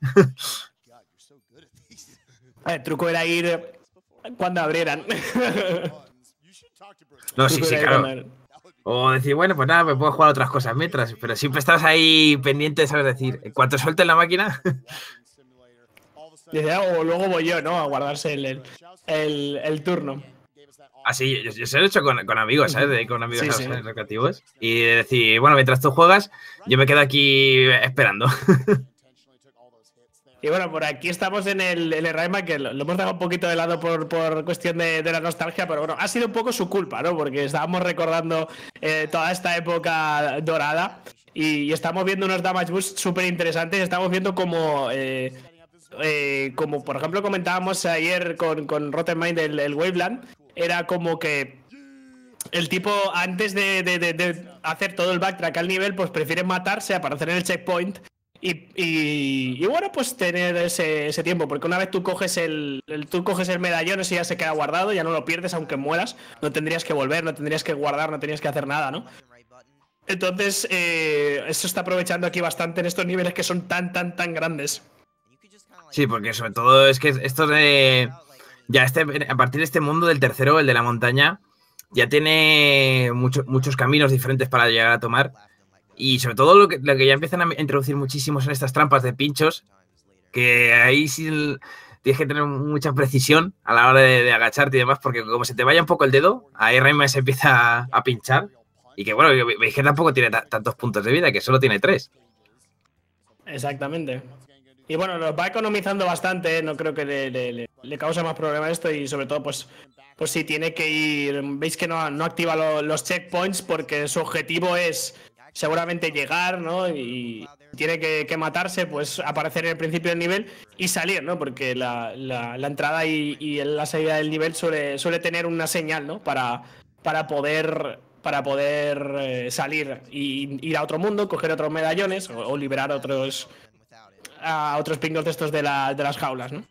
El truco era ir cuando abrieran. No, sí, sí, claro. O decir, bueno, pues nada, me puedo jugar otras cosas mientras, pero siempre estás ahí pendiente, ¿sabes? Decir, en cuanto suelten la máquina. O luego voy yo, ¿no? A guardarse el, el, el turno. Ah, sí, yo, yo se lo he hecho con, con amigos, ¿sabes? De, con amigos sí, sí. recreativos. Y decir, bueno, mientras tú juegas, yo me quedo aquí esperando. Y bueno, por aquí estamos en el, el Rayman, que lo, lo hemos dejado un poquito de lado por, por cuestión de, de la nostalgia, pero bueno, ha sido un poco su culpa, ¿no? Porque estábamos recordando eh, toda esta época dorada y, y estamos viendo unos damage boosts súper interesantes. Estamos viendo como, eh, eh, como por ejemplo comentábamos ayer con, con Rotten Mind el, el Waveland, era como que el tipo antes de, de, de, de hacer todo el backtrack al nivel, pues prefiere matarse para hacer el checkpoint. Y, y, y bueno, pues tener ese, ese tiempo, porque una vez tú coges el, el tú coges el medallón, ese ya se queda guardado, ya no lo pierdes aunque mueras, no tendrías que volver, no tendrías que guardar, no tendrías que hacer nada, ¿no? Entonces, eh, eso está aprovechando aquí bastante en estos niveles que son tan, tan, tan grandes. Sí, porque sobre todo es que esto de... Ya este, a partir de este mundo del tercero, el de la montaña, ya tiene mucho, muchos caminos diferentes para llegar a tomar. Y sobre todo lo que, lo que ya empiezan a introducir muchísimo son estas trampas de pinchos, que ahí sí tienes que tener mucha precisión a la hora de, de agacharte y demás, porque como se te vaya un poco el dedo, ahí Rayman se empieza a, a pinchar. Y que bueno, veis que tampoco tiene tantos puntos de vida, que solo tiene tres. Exactamente. Y bueno, nos va economizando bastante, ¿eh? No creo que le, le, le cause más problema esto y sobre todo pues... Pues sí, tiene que ir... Veis que no, no activa lo, los checkpoints porque su objetivo es... seguramente llegar, ¿no? Y tiene que, que matarse, pues aparecer en el principio del nivel y salir, ¿no? Porque la, la, la entrada y, y la salida del nivel suele, suele tener una señal, ¿no? Para, para poder, para poder eh, salir y ir a otro mundo, coger otros medallones o, o liberar otros a otros pingos de estos de, la, de las jaulas, ¿no?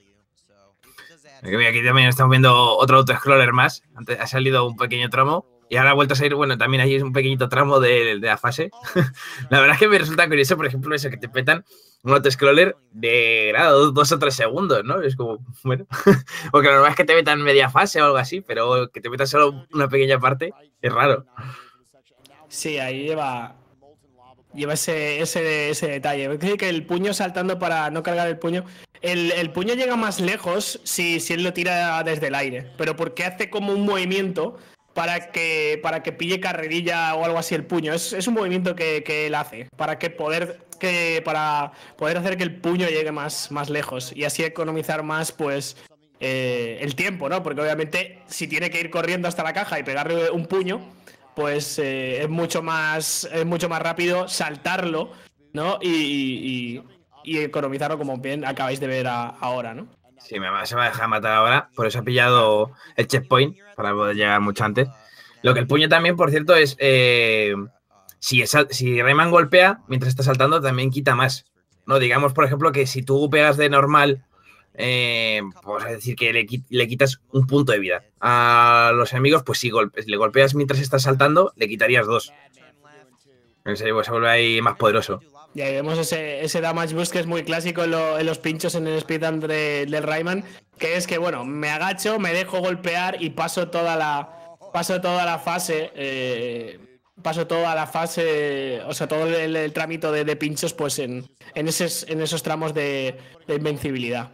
Aquí también estamos viendo otro autoscroller más. Antes ha salido un pequeño tramo. Y ahora ha vuelto a salir, bueno, también hay un pequeñito tramo de, de la fase. La verdad es que me resulta curioso, por ejemplo, eso, que te petan un autoscroller de claro, dos, dos o tres segundos, ¿no? Es como, bueno, porque lo normal es que te metan media fase o algo así, pero que te metan solo una pequeña parte es raro. Sí, ahí lleva, lleva ese, ese, ese detalle. Que el puño saltando para no cargar el puño. El, el puño llega más lejos si, si él lo tira desde el aire, pero porque hace como un movimiento para que, para que pille carrerilla o algo así el puño. Es, es un movimiento que, que él hace para que poder, que, para poder hacer que el puño llegue más, más lejos y así economizar más pues eh, el tiempo, ¿no? Porque obviamente si tiene que ir corriendo hasta la caja y pegarle un puño, pues eh, es mucho más es mucho más rápido saltarlo, ¿no? Y, y, y economizarlo como bien acabáis de ver a, ahora, ¿no? Sí, me va, se va a dejar matar ahora, por eso ha pillado el checkpoint para poder llegar mucho antes. Lo que el puño también, por cierto, es eh, si, es, si Rayman golpea mientras está saltando, también quita más. No, digamos, por ejemplo, que si tú pegas de normal, eh, pues es decir, que le, le quitas un punto de vida. A los enemigos, pues si golpe, le golpeas mientras estás saltando, le quitarías dos. En serio, pues se vuelve ahí más poderoso. Y ahí vemos ese, ese damage boost que es muy clásico en, lo, en los pinchos en el speedrun de, del Rayman, que es que, bueno, me agacho, me dejo golpear y paso toda la paso toda la fase, eh, paso toda la fase, o sea, todo el, el trámite de, de pinchos, pues en, en, esos, en esos tramos de, de invencibilidad.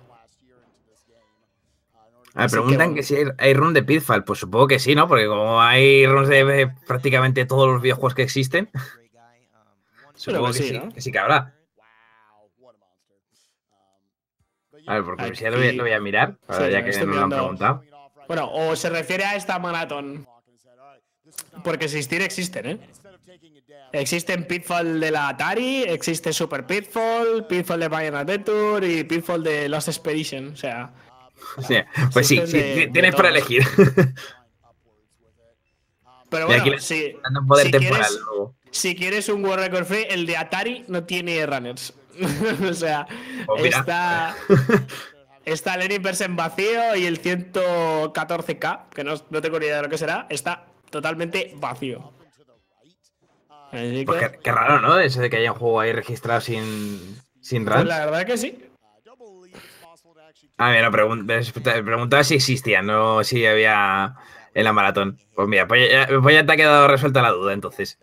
Me preguntan que, bueno, que si hay, hay run de Pitfall, pues supongo que sí, ¿no? Porque como hay runs de, de prácticamente todos los videojuegos que existen... Supongo que, que, sí, sí, ¿no? que sí que habrá. A ver, por curiosidad lo, voy, lo voy a mirar, sí, ya que nos lo han preguntado. Bueno, o se refiere a esta maratón. Porque existir existen, ¿eh? Existen Pitfall de la Atari, existe Super Pitfall, Pitfall de Mayan Adventure y Pitfall de Lost Expedition, o sea... Sí, pues sí, sí de, tienes de para elegir. Pero bueno, aquí si, un poder si, temporal, quieres, si quieres un World Record Free, el de Atari no tiene runners. O sea, oh, está, está el Universe en vacío y el ciento catorce K, que no, no tengo ni idea de lo que será, está totalmente vacío. Pues que... qué, qué raro, ¿no? Eso de que haya un juego ahí registrado sin, sin runs. Pues la verdad que sí. A ver, no, pregun preguntaba si existía, no si había en la maratón. Pues mira, pues ya, pues ya te ha quedado resuelta la duda, entonces.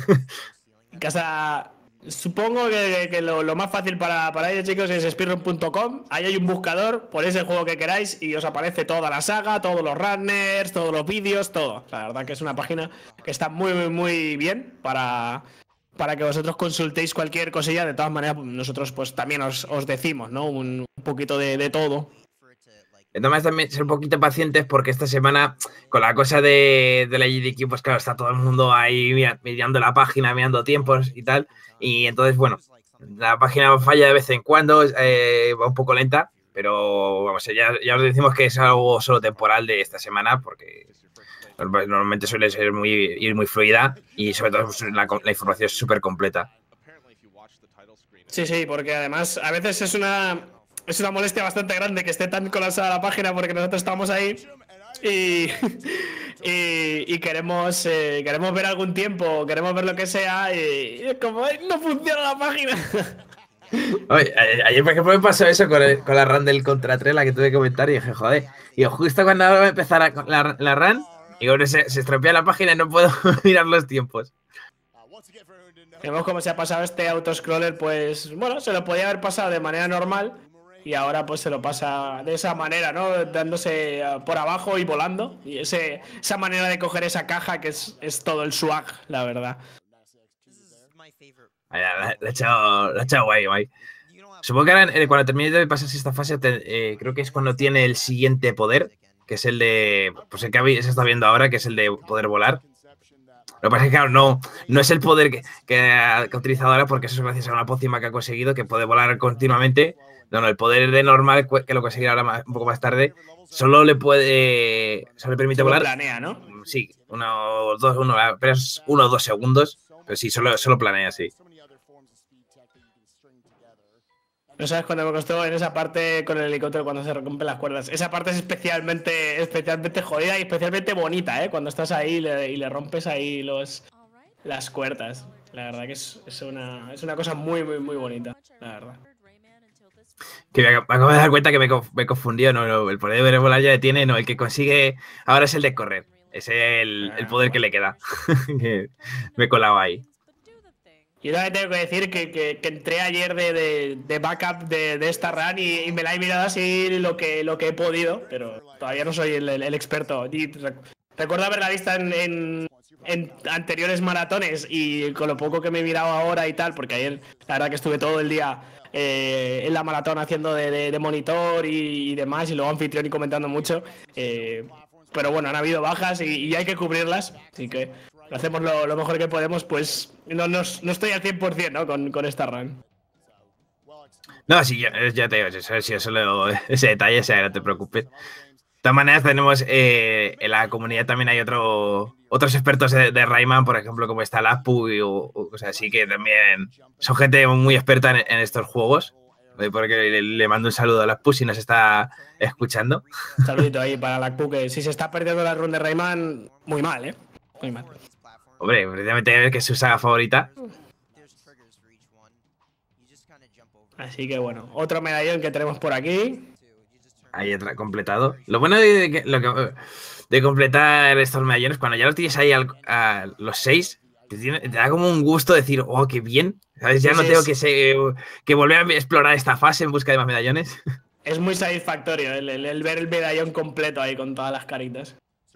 Casa, supongo que, que lo, lo más fácil para, para ellos, chicos, es speedrun punto com. Ahí hay un buscador, ponéis el juego que queráis y os aparece toda la saga, todos los runners, todos los vídeos, todo. La verdad que es una página que está muy, muy, muy bien para... para que vosotros consultéis cualquier cosilla. De todas maneras, nosotros pues también os, os decimos, ¿no? Un, un poquito de, de todo. De todas maneras, también ser un poquito pacientes porque esta semana, con la cosa de, de la G D Q, pues claro, está todo el mundo ahí mirando la página, mirando tiempos y tal. Y entonces, bueno, la página falla de vez en cuando, eh, va un poco lenta, pero vamos, ya, ya os decimos que es algo solo temporal de esta semana porque... normalmente suele ser muy, ir muy fluida y sobre todo la, la información es súper completa. Sí, sí, porque además a veces es una, es una molestia bastante grande que esté tan colapsada la página porque nosotros estamos ahí y, y, y queremos, eh, queremos ver algún tiempo, queremos ver lo que sea y, y es como, ¡ay, no funciona la página! Oye, a- ayer, por ejemplo, me pasó eso con, el- con la run del Contratrela que tuve que comentar y dije, joder. Y justo cuando va a empezar a- la, la run, y bueno, se, se estropea la página y no puedo mirar los tiempos. Vemos cómo se ha pasado este autoscroller, pues bueno, se lo podía haber pasado de manera normal y ahora pues se lo pasa de esa manera, ¿no? Dándose uh, por abajo y volando. Y ese, esa manera de coger esa caja que es, es todo el swag, la verdad. Ay, La, la he echado, la he echado guay, guay. Supongo que ahora, eh, cuando termine de pasarse esta fase, te- eh, creo que es cuando tiene el siguiente poder, que es el de. Pues el que habéis- se está viendo ahora, que es el de poder volar. Lo que pasa es que, claro, no, no es el poder que, que ha, que ha utilizado ahora, porque eso es gracias a una pócima que ha conseguido, que puede volar continuamente. No, no, el poder de normal, que lo conseguirá ahora más- un poco más tarde, solo le puede. Solo le permite Solo volar. planea, ¿no? Sí, uno, dos, uno, apenas uno o dos segundos. Pero sí, solo, solo planea, sí. No sabes cuándo me costó en esa parte con el helicóptero cuando se rompen las cuerdas. Esa parte es especialmente, especialmente jodida y especialmente bonita, ¿eh? Cuando estás ahí y le, y le rompes ahí los, las cuerdas. La verdad que es, es, una, es una cosa muy, muy, muy bonita, la verdad. Que me, ac- me acabo de dar cuenta que me, conf- me he confundido. No, no, el poder de volar ya tiene, no, el que consigue ahora es el de correr. Ese es el, el Ah, poder que bueno. le queda. Que me he colado ahí. Yo también tengo que decir que, que, que entré ayer de, de, de backup de, de esta run y, y me la he mirado así lo que, lo que he podido, pero todavía no soy el, el, el experto. Y rec- recuerdo haberla vista en, en, en anteriores maratones y con lo poco que me he mirado ahora y tal, porque ayer la verdad que estuve todo el día eh, en la maratón haciendo de, de, de monitor y, y demás, y luego anfitrión y comentando mucho. Eh, pero bueno, han habido bajas y, y hay que cubrirlas, así que lo hacemos lo, lo mejor que podemos, pues no, no, no estoy al cien por cien, ¿no? con, con esta run. No, sí, ya, ya te digo, eso, sí, eso lo- ese detalle, o sea, no te preocupes. De todas maneras, tenemos eh, en la comunidad también hay otro, otros expertos de, de Rayman, por ejemplo, como está Lapu y, o, o cosas así, que también son gente muy experta en, en estos juegos. Eh, Porque le, le mando un saludo a Lapu si nos está escuchando. Saludito ahí para la Q, que si se está perdiendo la run de Rayman, muy mal, ¿eh? Muy mal. Hombre, precisamente que es su saga favorita. Así que bueno, otro medallón que tenemos por aquí. Ahí entra completado. Lo bueno de, de, lo que, de completar estos medallones, cuando ya los tienes ahí al, a los seis, te, tiene, te da como un gusto decir, oh, qué bien. ¿Sabes? Ya Sí, no sí, tengo es, que, se, que volver a explorar esta fase en busca de más medallones. es muy satisfactorio el, el, el ver el medallón completo ahí con todas las caritas.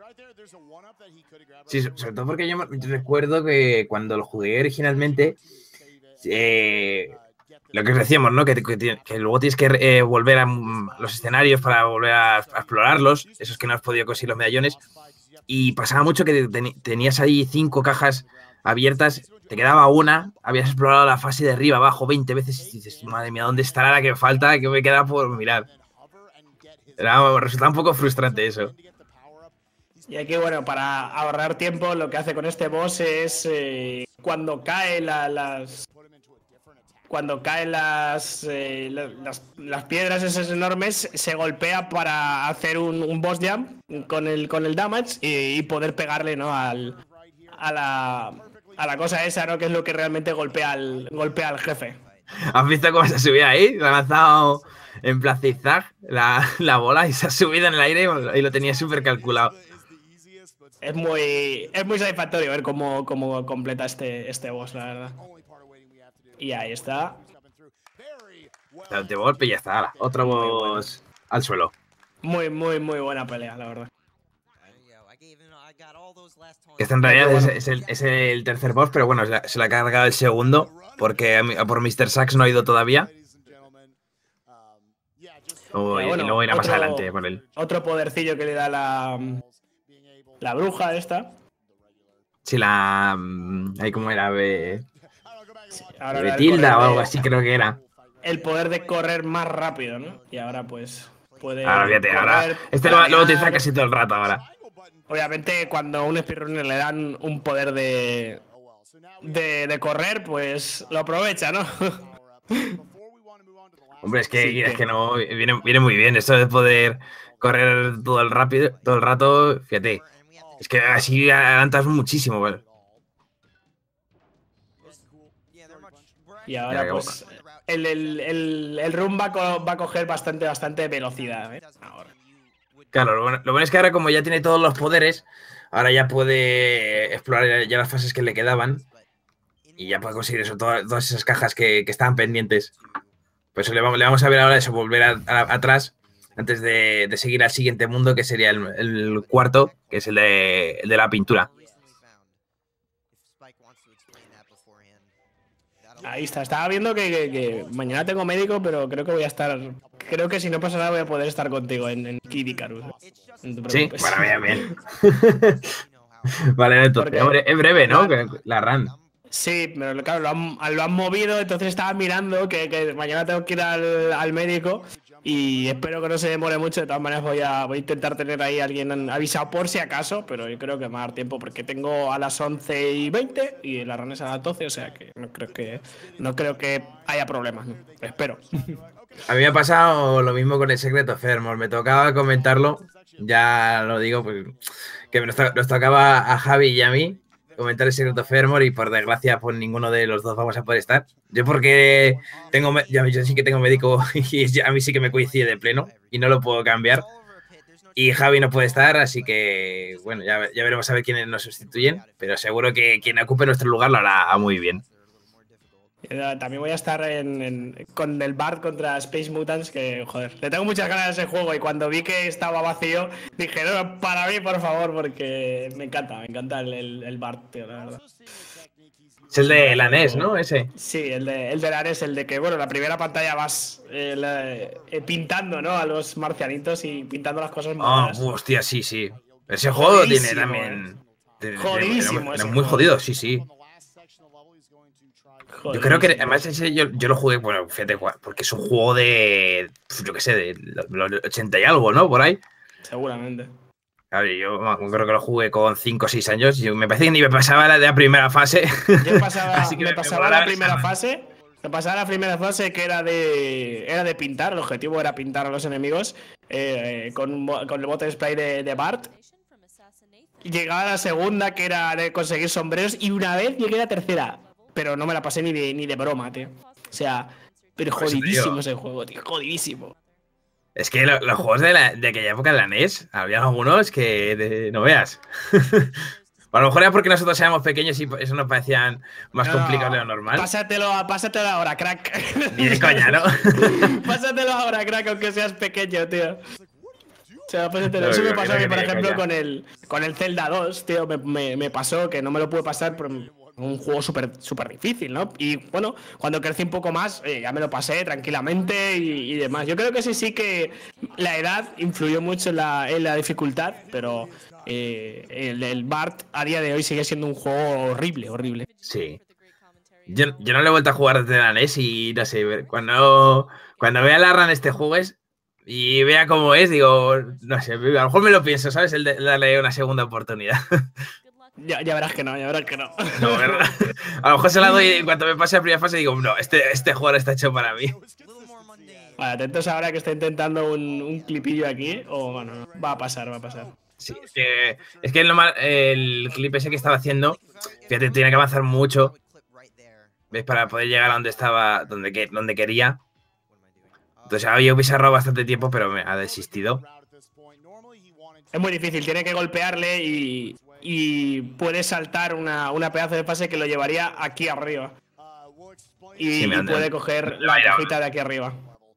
Sí, sobre todo porque yo recuerdo que cuando lo jugué originalmente, eh, lo que os decíamos, ¿no? Que, que, que luego tienes que eh, volver a mm, los escenarios para volver a, a explorarlos, esos que no has podido conseguir los medallones. Y pasaba mucho que ten, tenías ahí cinco cajas abiertas, te quedaba una, habías explorado la fase de arriba, abajo veinte veces y dices, madre mía, ¿dónde estará la que falta? Que me queda por mirar. Era, resultaba un poco frustrante eso. Y aquí, bueno, para ahorrar tiempo, lo que hace con este boss es eh, cuando cae la, las. Cuando caen las, eh, las, las piedras esas enormes, se golpea para hacer un, un boss jump con el, con el damage y, y poder pegarle, ¿no? Al, a, la, a la cosa esa, ¿no? Que es lo que realmente golpea al, golpea al jefe. ¿Has visto cómo se subía ahí? Se ha lanzado en plan zigzag la, la bola y se ha subido en el aire y lo tenía súper calculado. Es muy, es muy satisfactorio ver cómo, cómo completa este, este boss, la verdad. Y ahí está. De golpe y ya está. Otro Muy boss bueno. al suelo. Muy, muy, muy buena pelea, la verdad. Este en realidad es, es, el, es el tercer boss, pero bueno, se lo ha cargado el segundo, porque por mister Sax no ha ido todavía. Oh, bueno, y luego irá otro, más adelante por él. Otro podercillo que le da la, la bruja esta. Sí, la... Ahí como era, Be... Sí, Betilda o algo así creo que era. El poder de correr más rápido, ¿no? Y ahora pues puede Ahora fíjate, correr, ahora... Este lo, lo utiliza casi todo el rato ahora. Obviamente cuando a un speedrunner le dan un poder de, de, de correr, pues lo aprovecha, ¿no? Hombre, es que, Sí, es que- que no, viene, viene muy bien esto de poder correr todo el rápido, todo el rato, fíjate. Es que así adelantas muchísimo, ¿vale? Y Ya, ahora que- pues el, el, el, el run va a, co- va a coger bastante, bastante velocidad, ¿eh? Ahora. Claro, lo bueno, lo bueno es que ahora como ya tiene todos los poderes, ahora ya puede explorar ya las fases que le quedaban y ya puede conseguir eso, todas, todas esas cajas que, que estaban pendientes. Por eso le vamos, le vamos a ver ahora eso, volver a, a, atrás antes de, de seguir al siguiente mundo, que sería el, el cuarto, que es el de, el de la pintura. Ahí está. Estaba viendo que, que, que mañana tengo médico, pero creo que voy a estar. Creo que si no pasa nada voy a poder estar contigo en, en Kid Icarus. No te Sí, preocupes. bueno, bien, bien. Vale, entonces, Porque hombre, es breve, ¿no? la- La run. Sí, pero claro, lo han, lo han movido, entonces estaba mirando que, que mañana tengo que ir al, al médico y espero que no se demore mucho. De todas maneras voy a, voy a intentar tener ahí a alguien avisado por si acaso, pero yo creo que me va a dar tiempo porque tengo a las once y veinte y la run es a las doce, o sea que no creo que, no creo que haya problemas, ¿no? Espero. A mí me ha pasado lo mismo con el Secret of Evermore. Me tocaba comentarlo, ya lo digo, pues, que nos, to nos tocaba a Javi y a mí comentar el Secret of Evermore y por desgracia pues ninguno de los dos vamos a poder estar. Yo porque tengo, yo, yo sí que tengo médico y a mí sí que me coincide de pleno y no lo puedo cambiar. Y Javi no puede estar, así que bueno, ya, ya veremos a ver quiénes nos sustituyen, pero seguro que quien ocupe nuestro lugar lo hará muy bien. También voy a estar en, en, con el Bard contra Space Mutants, que joder, le tengo muchas ganas a ese juego y cuando vi que estaba vacío dije, no, para mí, por favor, porque me encanta, me encanta el, el, el Bard, tío, la verdad. Es el de la N E S, ¿no? Ese. Sí, el de, el de la N E S, el de que, bueno, la primera pantalla vas eh, la, eh, pintando, ¿no? A los marcianitos y pintando las cosas moradas. Oh, hostia, sí, sí. Ese juego tiene Jodidísimo, también... eh. Jodidísimo Era ese muy juego. jodido, sí, sí. Yo creo que Jodidísimo. además ese yo, yo lo jugué, bueno, fíjate, porque es un juego de, yo qué sé, de los ochenta y algo, ¿no? Por ahí. Seguramente. A ver, yo creo que lo jugué con cinco o seis años y me parece que ni me pasaba la de la primera fase. Yo pasaba, Así que me, me, pasaba me la primera fase. Me pasaba la primera fase que era de era de pintar. El objetivo era pintar a los enemigos eh, con, con el bote spray de, de Bart. Llegaba a la segunda, que era de conseguir sombreros. Y una vez llegué a la tercera. Pero no me la pasé ni de, ni de broma, tío. O sea, pero jodidísimo ese juego, tío. Jodidísimo. Es que lo, los juegos de, la, de aquella época de la N E S, había algunos que de, no veas. A lo mejor era porque nosotros éramos pequeños y eso nos parecían más no, complicados de lo normal. Pásatelo, pásatelo ahora, crack. Ni de coña, ¿no? Pásatelo ahora, crack, aunque seas pequeño, tío. O sea, pásatelo. No, eso me pasó a mí, por ejemplo, con el, con el Zelda dos, tío. Me, me, me pasó que no me lo pude pasar por un juego súper súper difícil, ¿no? Y bueno, cuando crecí un poco más, eh, ya me lo pasé tranquilamente y, y demás. Yo creo que sí, sí que la edad influyó mucho en la, en la dificultad, pero eh, el, el Bart a día de hoy sigue siendo un juego horrible, horrible. Sí. Yo, yo no le he vuelto a jugar desde la N E S y no sé, cuando, cuando vea la run este juego es, y vea cómo es, digo, no sé, a lo mejor me lo pienso, ¿sabes? El de darle una segunda oportunidad. Ya, ya verás que no, ya verás que no. No, ¿verdad? A lo mejor se la doy en cuanto me pase la primera fase y digo, no, este, este jugador está hecho para mí. Vale, atentos ahora que está intentando un, un clipillo aquí. O bueno, va a pasar, va a pasar. Sí, es que, es que el, el clip ese que estaba haciendo, fíjate, tiene que avanzar mucho. ¿Ves? Para poder llegar a donde estaba, donde, donde quería. Entonces, yo hubiese ahorrado bastante tiempo, pero me ha desistido. Es muy difícil, tiene que golpearle y, y puede saltar una, una pedazo de fase que lo llevaría aquí arriba. Y, sí, y puede coger la cajita de aquí arriba.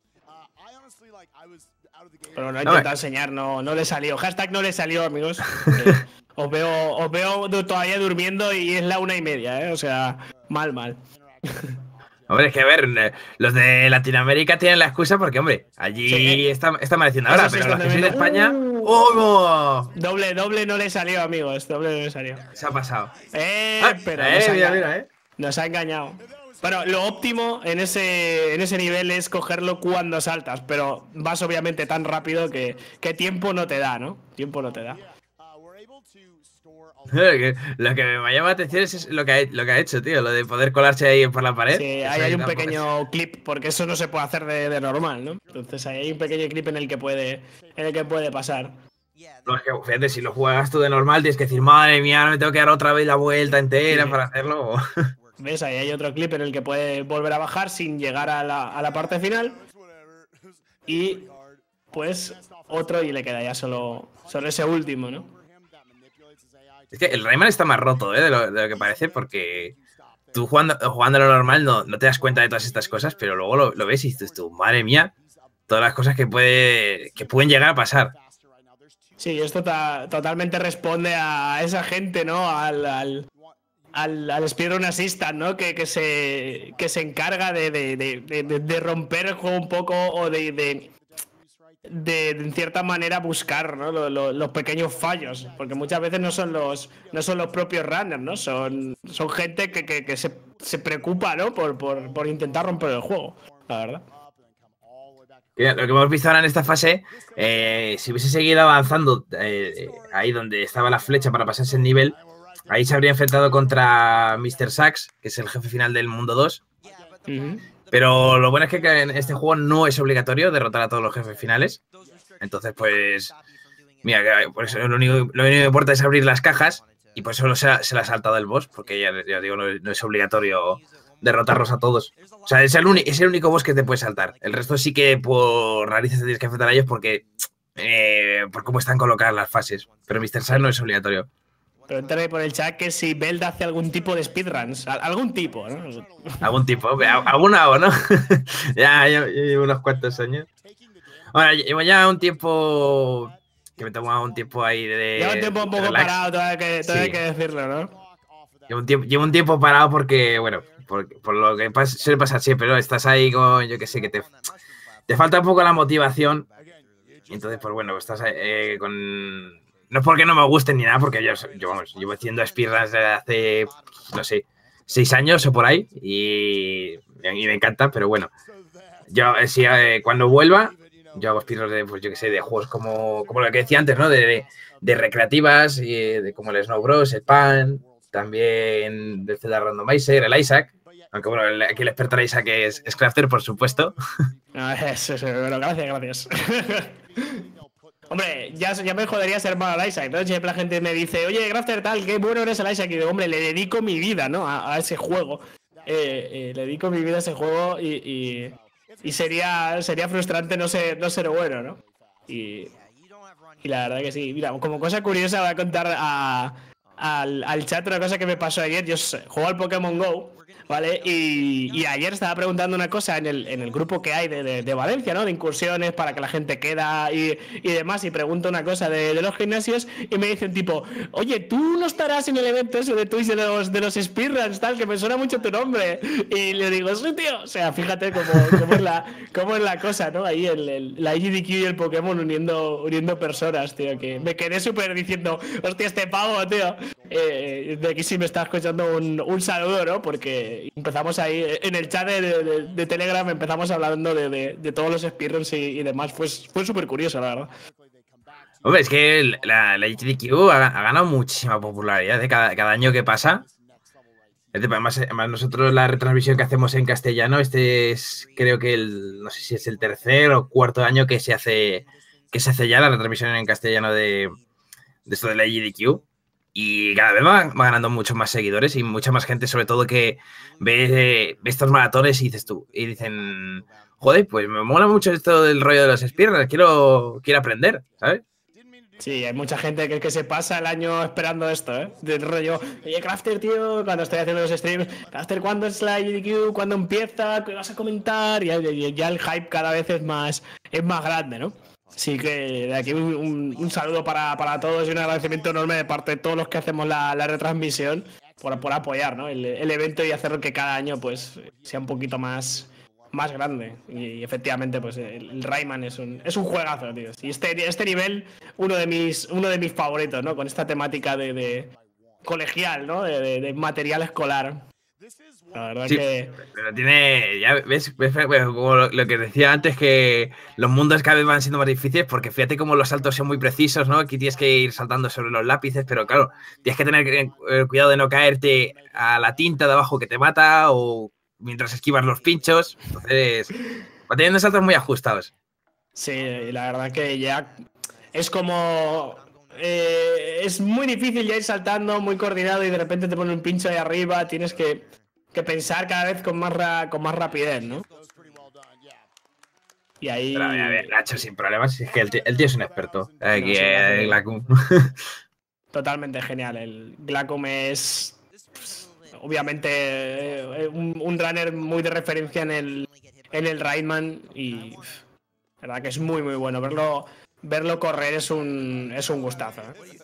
Pero no he intentado enseñar, no, no le salió. Hashtag no le salió, amigos. Os veo, os veo todavía durmiendo y es la una y media, ¿eh? O sea, mal, mal. Hombre, es que a ver, los de Latinoamérica tienen la excusa porque, hombre, allí sí, está, está amaneciendo ahora, pero los que soy de España... ¡Oh! Doble, doble no le salió, amigos. Doble no le salió. Se ha pasado. Eh, ah, pero eh, nos, mira, ha, mira, eh. nos ha engañado. Pero lo óptimo en ese, en ese nivel es cogerlo cuando saltas, pero vas obviamente tan rápido que, que tiempo no te da, ¿no? Tiempo no te da. Lo que me llama la atención es lo que, ha, lo que ha hecho, tío, lo de poder colarse ahí por la pared. Sí, ahí hay un pequeño es... clip, porque eso no se puede hacer de, de normal, ¿no? Entonces ahí hay un pequeño clip en el que puede, en el que puede pasar. No, es que, fíjate, si lo juegas tú de normal, tienes que decir, madre mía, no me tengo que dar otra vez la vuelta entera sí. para hacerlo. ¿Ves? Ahí hay otro clip en el que puede volver a bajar sin llegar a la, a la parte final. Y pues otro y le queda ya solo, solo ese último, ¿no? Es que el Rayman está más roto, ¿eh? De lo, de lo que parece, porque tú jugando, jugando lo normal no, no te das cuenta de todas estas cosas, pero luego lo, lo ves y dices tú, madre mía, todas las cosas que, puede, que pueden llegar a pasar. Sí, esto ta, totalmente responde a esa gente, ¿no? Al, al, al, al Speedrun Assistant, ¿no? Que, que, se, que se encarga de, de, de, de, de romper el juego un poco o de... de De, de en cierta manera buscar, ¿no? los, los, los pequeños fallos, porque muchas veces no son los no son los propios runners, ¿no? Son, son gente que, que, que se, se preocupa, ¿no? Por, por, por intentar romper el juego, la verdad. Lo que hemos visto ahora en esta fase, eh, si hubiese seguido avanzando eh, ahí donde estaba la flecha para pasarse el nivel, ahí se habría enfrentado contra mister Sax, que es el jefe final del mundo dos. Uh-huh. Pero lo bueno es que en este juego no es obligatorio derrotar a todos los jefes finales. Entonces, pues... Mira, por eso lo único, lo único que importa es abrir las cajas. Y por eso se, se la ha saltado el boss. Porque ya, ya digo, no, no es obligatorio derrotarlos a todos. O sea, es el, es el único boss que te puede saltar. El resto sí que por narices te tienes que enfrentar a ellos porque... Eh, por cómo están colocadas las fases. Pero mister Sax no es obligatorio. Pregúntale por el chat que si Belda hace algún tipo de speedruns. Algún tipo, ¿no? Algún tipo, alguna hago, ¿no? ya, yo, yo llevo unos cuantos años. Ahora, llevo ya un tiempo que me he tomado un tiempo ahí de. Llevo un tiempo un poco relax. parado, todo hay que, todo sí. hay que decirlo, ¿no? Llevo un tiempo, llevo un tiempo parado porque, bueno, por, por lo que pasa, suele pasar siempre, ¿no? Estás ahí con, yo que sé, que te, te falta un poco la motivación. Y entonces, pues bueno, estás eh, con. No es porque no me gusten ni nada, porque yo, yo vamos, llevo haciendo speedruns desde hace, no sé, seis años o por ahí, y, y me encanta, pero bueno, yo si, eh, cuando vuelva, yo hago speedruns de, pues yo que sé, de juegos como, como lo que decía antes, ¿no? De, de, de recreativas, y de, como el Snow Bros, el Pan, también del Zelda Randomizer, el Isaac, aunque bueno, el, aquí el experto Isaac es, es crafter, por supuesto. No, es, es, bueno, gracias, gracias. Hombre, ya, ya me jodería ser malo al Isaac, ¿no? Siempre la gente me dice, oye, Grafter, tal, qué bueno eres al Isaac. Y digo, hombre, le dedico mi vida, ¿no? A, a ese juego. Eh, eh, le dedico mi vida a ese juego y, y, y sería, sería frustrante no ser, no ser bueno, ¿no? Y, y la verdad que sí. Mira, como cosa curiosa voy a contar a, al, al chat una cosa que me pasó ayer. Yo juego al Pokémon Go, ¿vale? Y, y ayer estaba preguntando una cosa en el, en el grupo que hay de, de, de Valencia, ¿no? De incursiones para que la gente queda y, y demás. Y pregunto una cosa de, de los gimnasios y me dicen tipo, oye, ¿tú no estarás en el evento eso de Twitch de los, de los speedruns, tal? Que me suena mucho tu nombre. Y le digo, sí, tío. O sea, fíjate cómo, cómo, es, la, cómo es la cosa, ¿no? Ahí el, el, la I G D Q y el Pokémon uniendo, uniendo personas, tío. Que me quedé súper diciendo, hostia, este pavo, tío. Eh, de aquí sí me está escuchando un, un saludo, ¿no? Porque empezamos ahí en el chat de, de, de Telegram, empezamos hablando de, de, de todos los speedruns y, y demás. Fue, fue súper curioso, la verdad. Hombre, es que la, la H D Q ha, ha ganado muchísima popularidad de cada, cada año que pasa. Además, además, nosotros la retransmisión que hacemos en castellano, este es, creo que el, no sé si es el tercer o cuarto año que se hace, que se hace ya la retransmisión en castellano de, de esto de la H D Q. Y cada vez va, va ganando muchos más seguidores y mucha más gente, sobre todo que ve, ve estos maratones y dices tú, y dicen, joder, pues me mola mucho esto del rollo de los speedruns, quiero, quiero aprender, ¿sabes? Sí, hay mucha gente que, que se pasa el año esperando esto, ¿eh? Del rollo, oye, Crafter, tío, cuando estoy haciendo los streams, Crafter, ¿cuándo es la G D Q? ¿Cuándo empieza? ¿Qué vas a comentar? Y ya, ya el hype cada vez es más, es más grande, ¿no? Así que de aquí un, un, un saludo para, para todos y un agradecimiento enorme de parte de todos los que hacemos la, la retransmisión por, por apoyar, ¿no? el, el evento y hacer que cada año pues sea un poquito más, más grande. Y, y efectivamente pues el, el Rayman es un, es un juegazo, tío. Y este, este nivel, uno de mis, uno de mis favoritos, ¿no? Con esta temática de, de colegial, ¿no? De, de, de material escolar. La verdad Sí, que... pero tiene, ya ves, ves, ves, como lo, lo que decía antes, que los mundos cada vez van siendo más difíciles, porque fíjate cómo los saltos son muy precisos, ¿no? Aquí tienes que ir saltando sobre los lápices, pero claro, tienes que tener eh, cuidado de no caerte a la tinta de abajo que te mata, o mientras esquivas los pinchos. Entonces, va teniendo saltos muy ajustados. Sí, la verdad que ya es como... Eh, es muy difícil ya ir saltando, muy coordinado, y de repente te pone un pincho ahí arriba, tienes que, que pensar cada vez con más, ra, con más rapidez, ¿no? Y ahí... Pero a ver, a ver, Nacho, sin problemas, es que el tío, el tío es un experto. Aquí, No, sí, lo hace eh, Glacum. totalmente genial. El Glacom es... pues, obviamente eh, un, un runner muy de referencia en el, en el Rayman, y... pff, la verdad que es muy, muy bueno. Verlo, verlo correr es un, es un gustazo, ¿eh?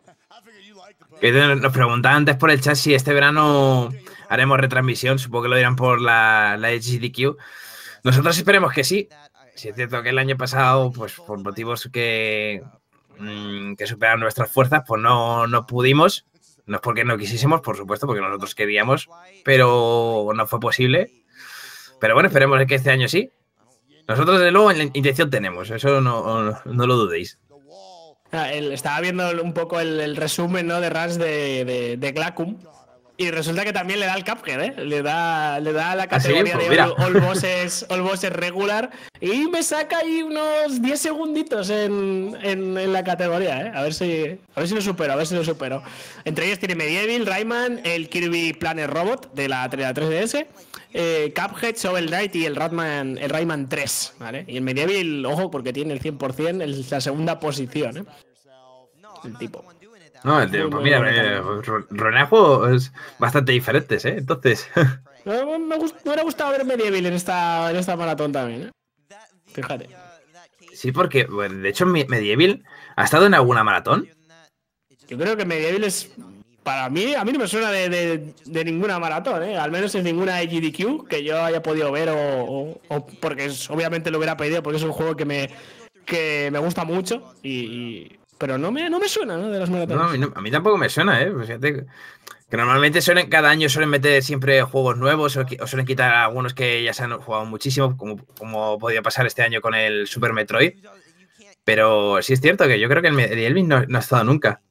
Nos preguntaban antes por el chat si este verano haremos retransmisión, supongo que lo dirán por la, la H D Q. Nosotros esperemos que sí. Si es cierto que el año pasado, pues por motivos que, mmm, que superan nuestras fuerzas, pues no, no pudimos. No es porque no quisiésemos, por supuesto, porque nosotros queríamos, pero no fue posible. Pero bueno, esperemos que este año sí. Nosotros, desde luego, la intención tenemos, eso no, no, no lo dudéis. Ah, el, estaba viendo un poco el, el resumen, ¿no?, de runs de, de, de Glacum, y resulta que también le da el Cuphead, ¿eh? Le da, le da la categoría ¿Ah, sí? Pues de all, all, bosses, all bosses regular, y me saca ahí unos diez segunditos en, en, en la categoría, ¿eh? A ver si, a ver si lo supero, a ver si lo supero. Entre ellos tiene Medieval, Rayman, el Kirby Planet Robot de la, de la tres D S, eh, Cuphead, Shovel Knight y el Rayman, el Rayman tres, ¿vale? Y el Medieval, ojo, porque tiene el cien por cien, es la segunda posición, ¿eh? El tipo. No, el tío, pues mira, eh, Ronejo es bastante diferentes, ¿eh? Entonces. Me, me, gust, me hubiera gustado ver Medieval en esta, en esta maratón también, ¿eh? Fíjate. Sí, porque, bueno, de hecho, Medieval ha estado en alguna maratón. Yo creo que Medieval es. Para mí, a mí no me suena de, de, de ninguna maratón, ¿eh? Al menos en ninguna G D Q que yo haya podido ver, o, o, o porque es, obviamente lo hubiera pedido, porque es un juego que me, que me gusta mucho, y, y pero no me, no me suena, ¿no?, de las maratones. No, a, mí no, a mí tampoco me suena, ¿eh? Fíjate que normalmente suelen, cada año suelen meter siempre juegos nuevos, o, o suelen quitar algunos que ya se han jugado muchísimo, como, como podía pasar este año con el Super Metroid. Pero sí es cierto que yo creo que el Medieval no, no ha estado nunca.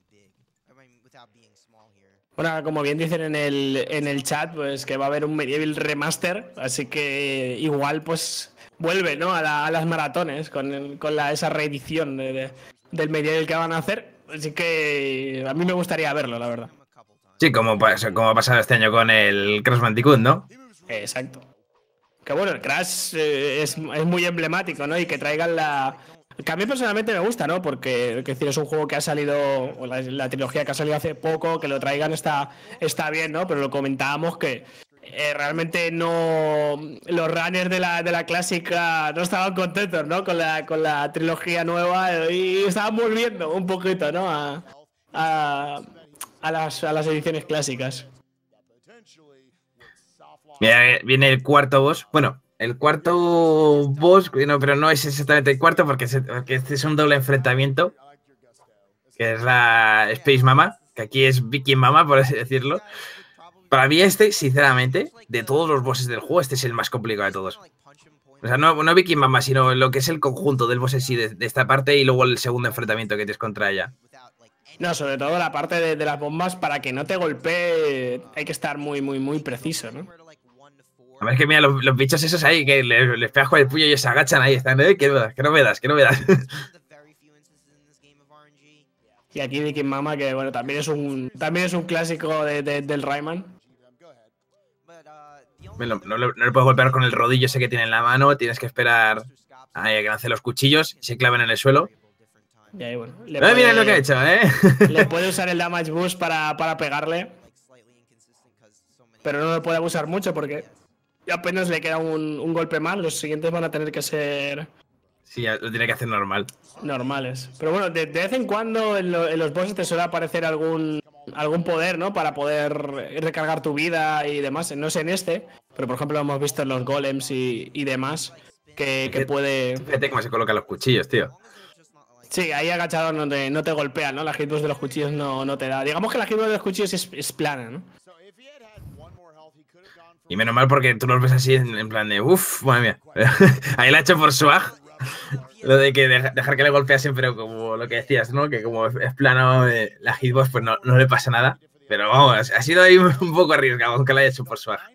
Bueno, como bien dicen en el, en el chat, pues que va a haber un Medieval Remaster, así que igual pues vuelve, ¿no?, a, la, a las maratones con, el, con la, esa reedición de, de, del Medieval que van a hacer. Así que a mí me gustaría verlo, la verdad. Sí, como, como ha pasado este año con el Crash Bandicoot, ¿no? Exacto. Que bueno, el Crash eh, es, es muy emblemático, ¿no? Y que traigan la... Que a mí personalmente me gusta, ¿no? Porque es decir, es un juego que ha salido, la, la trilogía que ha salido hace poco, que lo traigan está, está bien, ¿no? Pero lo comentábamos que eh, realmente no... Los runners de la, de la clásica no estaban contentos, ¿no?, con la, con la trilogía nueva, y estaban volviendo un poquito, ¿no?, a, a, a, las, a las ediciones clásicas. Mira, viene el cuarto boss. Bueno, el cuarto boss, no, pero no es exactamente el cuarto, porque, se, porque este es un doble enfrentamiento, que es la Space Mama, que aquí es Viking Mama, por así decirlo. Para mí este, sinceramente, de todos los bosses del juego, este es el más complicado de todos. O sea, no, no Viking Mama, sino lo que es el conjunto del boss en sí, de, de esta parte, y luego el segundo enfrentamiento que tienes contra ella. No, sobre todo la parte de, de las bombas, para que no te golpee hay que estar muy, muy, muy preciso, ¿no? A ver, que mira, los, los bichos esos ahí, que les, les pegas con el puño y se agachan ahí, están, ¿eh? Que, que no me das, que no me das. Y aquí Viking Mama, que bueno, también es un también es un clásico de, de, del Rayman. Bueno, no, no, no le puedes golpear con el rodillo ese que tiene en la mano, tienes que esperar a que lance los cuchillos y se claven en el suelo. Y ahí, bueno, le eh, puede, mira lo que ha hecho, ¿eh? Le puede usar el damage boost para, para pegarle, pero no le puede abusar mucho porque apenas le queda un, un golpe más. Los siguientes van a tener que ser... Sí, lo tiene que hacer normal. Normales. Pero bueno, de, de vez en cuando en, lo, en los bosses te suele aparecer algún algún poder, ¿no?, para poder recargar tu vida y demás. No sé en este, pero por ejemplo lo hemos visto en los golems y, y demás, que, que puede... Fíjate cómo se colocan los cuchillos, tío. Sí, ahí agachado no te, no te golpean, ¿no? La hitbox de los cuchillos no, no te da. Digamos que la hitbox de los cuchillos es, es plana, ¿no? Y menos mal porque tú los ves así en, en plan de uff, madre mía. Ahí la ha hecho por swag. Lo de que deja, dejar que le golpeasen, pero como lo que decías, ¿no? Que como es plano eh, la hitbox, pues no, no le pasa nada. Pero vamos, ha sido ahí un poco arriesgado, aunque lo haya hecho por swag.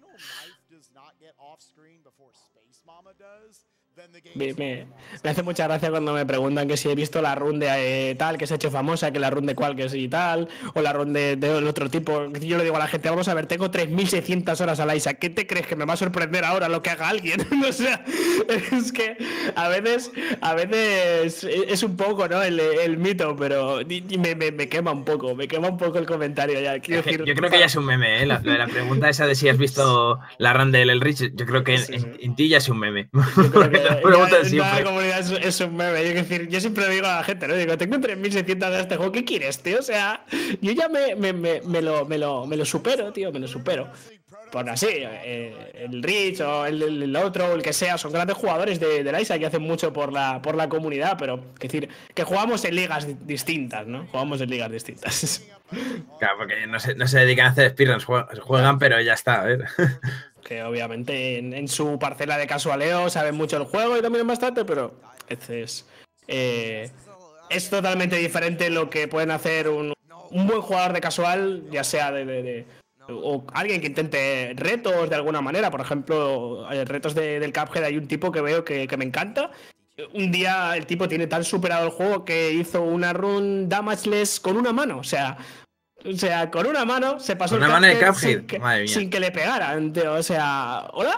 Me, me, me hace mucha gracia cuando me preguntan que si he visto la run de eh, tal, que se ha hecho famosa, que la run de cual que sí y tal, o la run de, de otro tipo. Yo le digo a la gente, vamos a ver, tengo tres mil seiscientas horas a la Isaac, ¿qué te crees que me va a sorprender ahora lo que haga alguien? O sea, es que a veces, a veces es un poco, ¿no? El, el mito, pero me, me, me quema un poco, me quema un poco el comentario ya. Quiero es que decir, yo creo que ya es un meme, ¿eh? La, la pregunta esa de si has visto la run del El Rich, yo creo que sí, en, sí. en, en ti ya es un meme. Yo creo que ya, ya, ya la comunidad es, es un meme. Yo, decir, yo siempre digo a la gente, ¿no? Digo, tengo tres mil seiscientas de este juego, ¿qué quieres, tío? O sea, yo ya me, me, me, me, lo, me, lo, me lo supero, tío, me lo supero. Pues así, eh, el Rich o el, el, el otro, o el que sea, son grandes jugadores de, de la Isaac que hacen mucho por la, por la comunidad, pero es decir, que jugamos en ligas distintas, ¿no? Jugamos en ligas distintas. Claro, porque no se, no se dedican a hacer speedruns, juegan, juegan, pero ya está, a ver. Que obviamente en, en su parcela de casualeo saben mucho el juego y también bastante, pero es, eh, es totalmente diferente lo que pueden hacer un, un buen jugador de casual, ya sea de, de, de o alguien que intente retos de alguna manera. Por ejemplo, retos de, del Cuphead, hay un tipo que veo que, que me encanta. Un día el tipo tiene tan superado el juego que hizo una run damageless con una mano, o sea... O sea, con una mano se pasó ¿Con el una mano de Cuphead? sin que, Madre mía. sin que le pegaran, tío. O sea, ¿hola?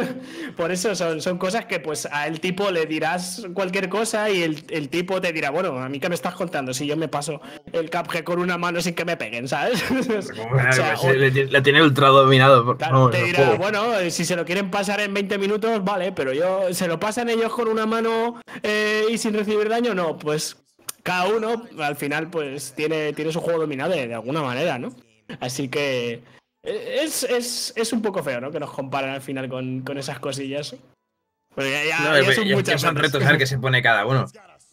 Por eso son, son cosas que pues al tipo le dirás cualquier cosa y el, el tipo te dirá, bueno, a mí qué me estás contando si yo me paso el Cuphead con una mano sin que me peguen, ¿sabes? O sea, pues, o, le, le tiene ultra dominado. Por, claro, no, te no dirá, puedo. bueno, si se lo quieren pasar en veinte minutos, vale, pero yo, ¿se lo pasan ellos con una mano eh, y sin recibir daño? No, pues... Cada uno, al final, pues tiene, tiene su juego dominado de, de alguna manera, ¿no? Así que es, es, es un poco feo, ¿no? Que nos comparen al final con, con esas cosillas. Porque ya, ya, no, ya son ya, muchas ya son retos a ver qué se pone cada uno.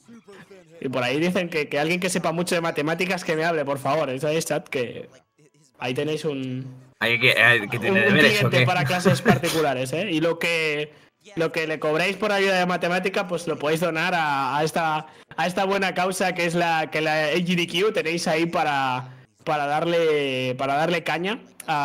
Y por ahí dicen que, que alguien que sepa mucho de matemáticas que me hable, por favor. Ese chat que ahí tenéis un... Hay que, hay que tener un, un deberes, cliente para clases particulares, ¿eh? Y lo que... Lo que le cobréis por ayuda de matemática, pues lo podéis donar a, a esta a esta buena causa que es la que la H D Q tenéis ahí para, para darle para darle caña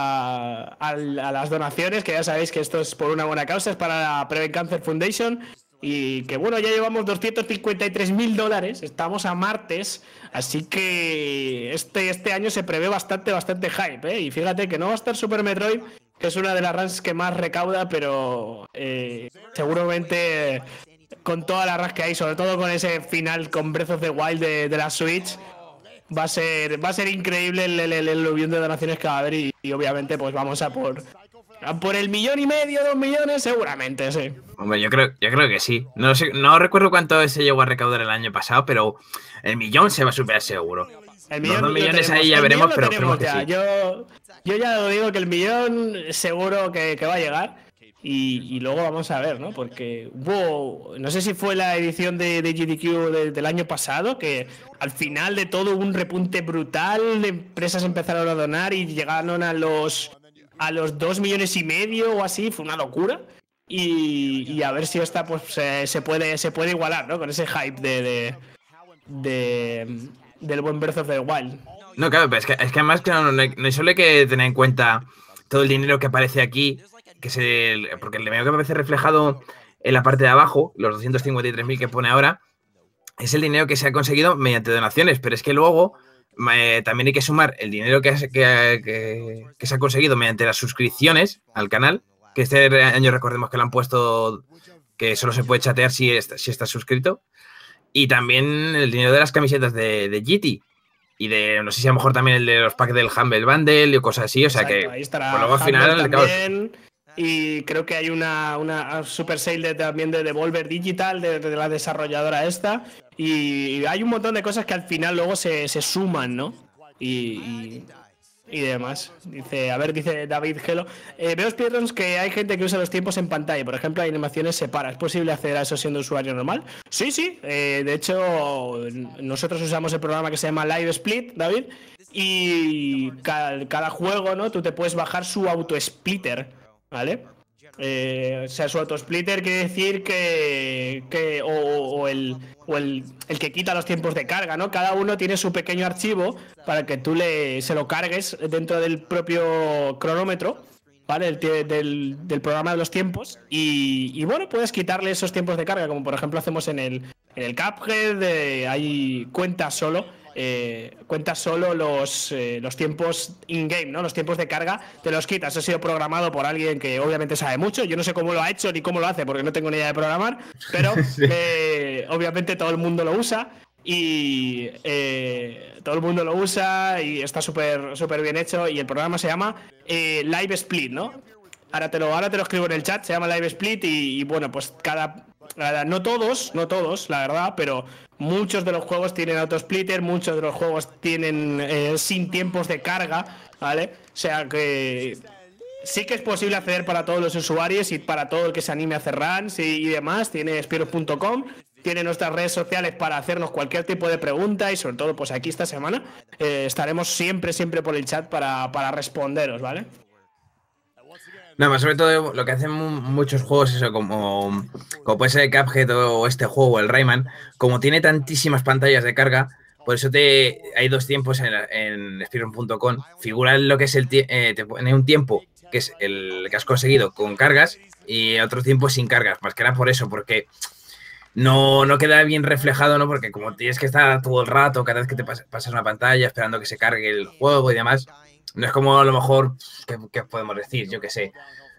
a, a, a las donaciones, que ya sabéis que esto es por una buena causa, es para la Prevent Cancer Foundation. Y que bueno, ya llevamos doscientos cincuenta y tres mil dólares, estamos a martes, así que este, este año se prevé bastante, bastante hype, ¿eh? Y fíjate que no va a estar Super Metroid, que es una de las runs que más recauda, pero eh, seguramente con toda la runs que hay, sobre todo con ese final con Breath of the Wild de, de la Switch, va a ser va a ser increíble el, el, el, el avión de donaciones que va a haber y, y obviamente pues vamos a por a por el millón y medio, dos millones, seguramente, sí. Hombre, yo creo, yo creo que sí. No sé, no recuerdo cuánto se llegó a recaudar el año pasado, pero el millón se va a superar seguro. El millón, Los dos millones tenemos, ahí ya veremos, pero creo que ya. sí. Yo, yo ya lo digo que el millón seguro que, que va a llegar. Y, y luego vamos a ver, ¿no? Porque hubo, no sé si fue la edición de, de G D Q de, del año pasado, que al final de todo hubo un repunte brutal, empresas empezaron a donar y llegaron a los a los dos millones y medio o así, fue una locura. Y, y a ver si esta pues se, se puede se puede igualar, ¿no? Con ese hype de, de, de del buen Breath of the Wild. No, claro, pero es que, es que además claro, no, no solo hay que tener en cuenta todo el dinero que aparece aquí, que es el, porque el dinero que aparece reflejado en la parte de abajo, los doscientos cincuenta y tres mil que pone ahora, es el dinero que se ha conseguido mediante donaciones, pero es que luego eh, también hay que sumar el dinero que, que, que, que se ha conseguido mediante las suscripciones al canal, que este año recordemos que lo han puesto que solo se puede chatear si, es, si estás suscrito, y también el dinero de las camisetas de, de G T. Y de, no sé si a lo mejor también el de los packs del Humble Bundle y cosas así, o sea exacto, que ahí estará pues luego al final también, y creo que hay una, una super sale de, también de Devolver Digital, de, de la desarrolladora esta, y hay un montón de cosas que al final luego se, se suman, ¿no? Y, y, y demás. Dice, a ver, dice David Gelo, eh, veo speedruns que hay gente que usa los tiempos en pantalla, por ejemplo, hay animaciones separa. ¿Es posible hacer eso siendo usuario normal? Sí, sí, eh, de hecho nosotros usamos el programa que se llama Live Split, David, y cada, cada juego, ¿no? Tú te puedes bajar su auto splitter ¿vale? Eh, o sea, su autosplitter quiere decir que, que o, o, el, o el, el que quita los tiempos de carga, ¿no? Cada uno tiene su pequeño archivo para que tú le, se lo cargues dentro del propio cronómetro, ¿vale? El, del, del programa de los tiempos y, y bueno, puedes quitarle esos tiempos de carga, como por ejemplo hacemos en el, en el Cuphead, eh, hay cuentas solo. Eh, cuenta solo los, eh, los tiempos in-game, ¿no? Los tiempos de carga, te los quitas. Eso ha sido programado por alguien que obviamente sabe mucho. Yo no sé cómo lo ha hecho ni cómo lo hace, porque no tengo ni idea de programar, pero sí. eh, obviamente todo el mundo lo usa y eh, todo el mundo lo usa y está súper súper bien hecho. Y el programa se llama eh, Live Split, ¿no? Ahora te, lo, ahora te lo escribo en el chat, se llama Live Split y, y bueno, pues cada... No todos, no todos, la verdad, pero muchos de los juegos tienen autosplitter, muchos de los juegos tienen eh, sin tiempos de carga, ¿vale? O sea que sí que es posible acceder para todos los usuarios y para todo el que se anime a hacer runs y, y demás. Tiene Spiros punto com, tiene nuestras redes sociales para hacernos cualquier tipo de pregunta y sobre todo, pues aquí esta semana eh, estaremos siempre, siempre por el chat para, para responderos, ¿vale? No, más sobre todo lo que hacen muchos juegos, eso como, como puede ser el Cuphead o este juego, el Rayman, como tiene tantísimas pantallas de carga, por eso te hay dos tiempos en, en Speedrun punto com. Figura lo que es el eh, te pone un tiempo que es el que has conseguido con cargas y otro tiempo sin cargas, más que nada por eso, porque no, no queda bien reflejado, ¿no? Porque como tienes que estar todo el rato, cada vez que te pas, pasas una pantalla, esperando que se cargue el juego y demás. No es como a lo mejor, ¿qué, qué podemos decir? Yo qué sé.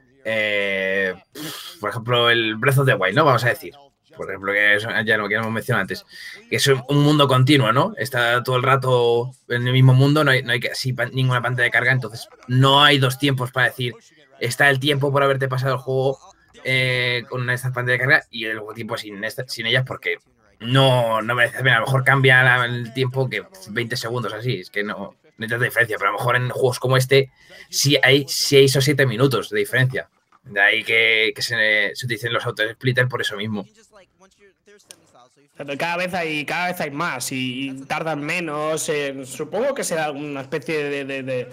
Eh, por ejemplo, el Breath of the Wild, ¿no? Vamos a decir. Por ejemplo, que eso ya lo que hemos mencionado antes. Que es un mundo continuo, ¿no? Está todo el rato en el mismo mundo, no hay, no hay casi ninguna pantalla de carga, entonces no hay dos tiempos para decir, está el tiempo por haberte pasado el juego eh, con esta pantalla de carga y el tiempo sin, esta, sin ellas, porque no, no merece la pena. A lo mejor cambia la, el tiempo que veinte segundos así, es que no... No hay tanta diferencia, pero a lo mejor en juegos como este sí hay seis o siete minutos de diferencia. De ahí que, que se, se utilicen los autosplitters por eso mismo. Cada vez hay, cada vez hay más y, y tardan menos. Eh, supongo que será una especie de, de, de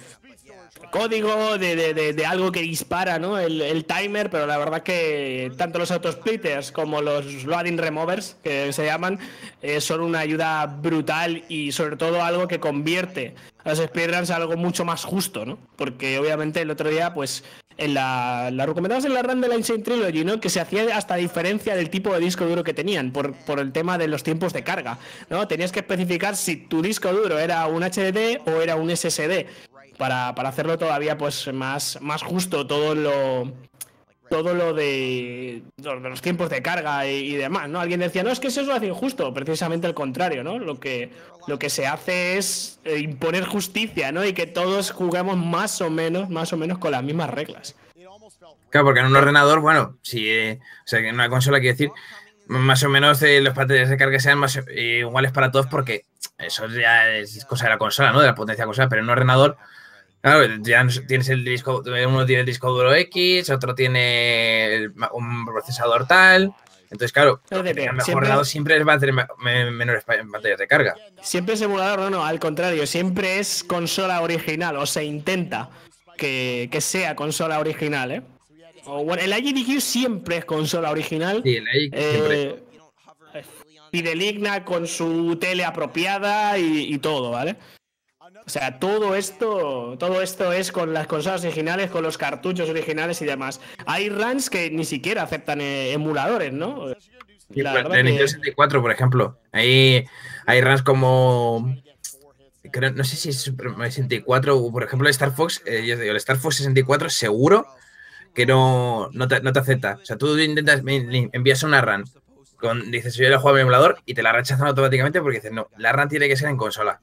código, de, de, de, de algo que dispara, ¿no? El, el timer, pero la verdad que tanto los autosplitters como los loading removers, que se llaman, eh, son una ayuda brutal y sobre todo algo que convierte a los speedruns a algo mucho más justo, ¿no? Porque obviamente el otro día, pues, en la, la recomendamos en la run de la Insane Trilogy, ¿no? Que se hacía hasta diferencia del tipo de disco duro que tenían por, por el tema de los tiempos de carga, ¿no? Tenías que especificar si tu disco duro era un H D D o era un S S D para, para hacerlo todavía pues más, más justo todo lo todo lo de, de los tiempos de carga y, y demás, ¿no? Alguien decía, no, es que eso es lo hace injusto, precisamente el contrario, ¿no? Lo que, lo que se hace es imponer justicia, ¿no? Y que todos juguemos más o menos, más o menos con las mismas reglas. Claro, porque en un ordenador, bueno, si, eh, o sea, que en una consola quiere decir, más o menos eh, los pantallas de carga sean más eh, iguales para todos, porque eso ya es cosa de la consola, ¿no? De la potencia de la consola, pero en un ordenador, claro, ya tienes el disco, uno tiene el disco duro X, otro tiene el, un procesador tal. Entonces, claro, el mejor siempre, ordenador siempre va a tener menores pantallas de carga. Siempre es emulador, no, no, al contrario, siempre es consola original, o se intenta que, que sea consola original, ¿eh? O, bueno, el I G D Q siempre es consola original. Sí, el I G D Q eh, siempre. Fideligna con su tele apropiada y, y todo, ¿vale? O sea, todo esto, todo esto es con las consolas originales, con los cartuchos originales y demás. Hay runs que ni siquiera aceptan eh, emuladores, ¿no? Sí, la verdad de Nintendo que... sesenta y cuatro, por ejemplo. Hay, hay runs como... Creo, no sé si es Super Mario sesenta y cuatro o, por ejemplo, el Star Fox. Eh, yo digo, el Star Fox sesenta y cuatro seguro que no, no, te, no te acepta. O sea, tú intentas, envías una run, con, dices, yo le juego a mi emulador y te la rechazan automáticamente porque dices, no, la run tiene que ser en consola.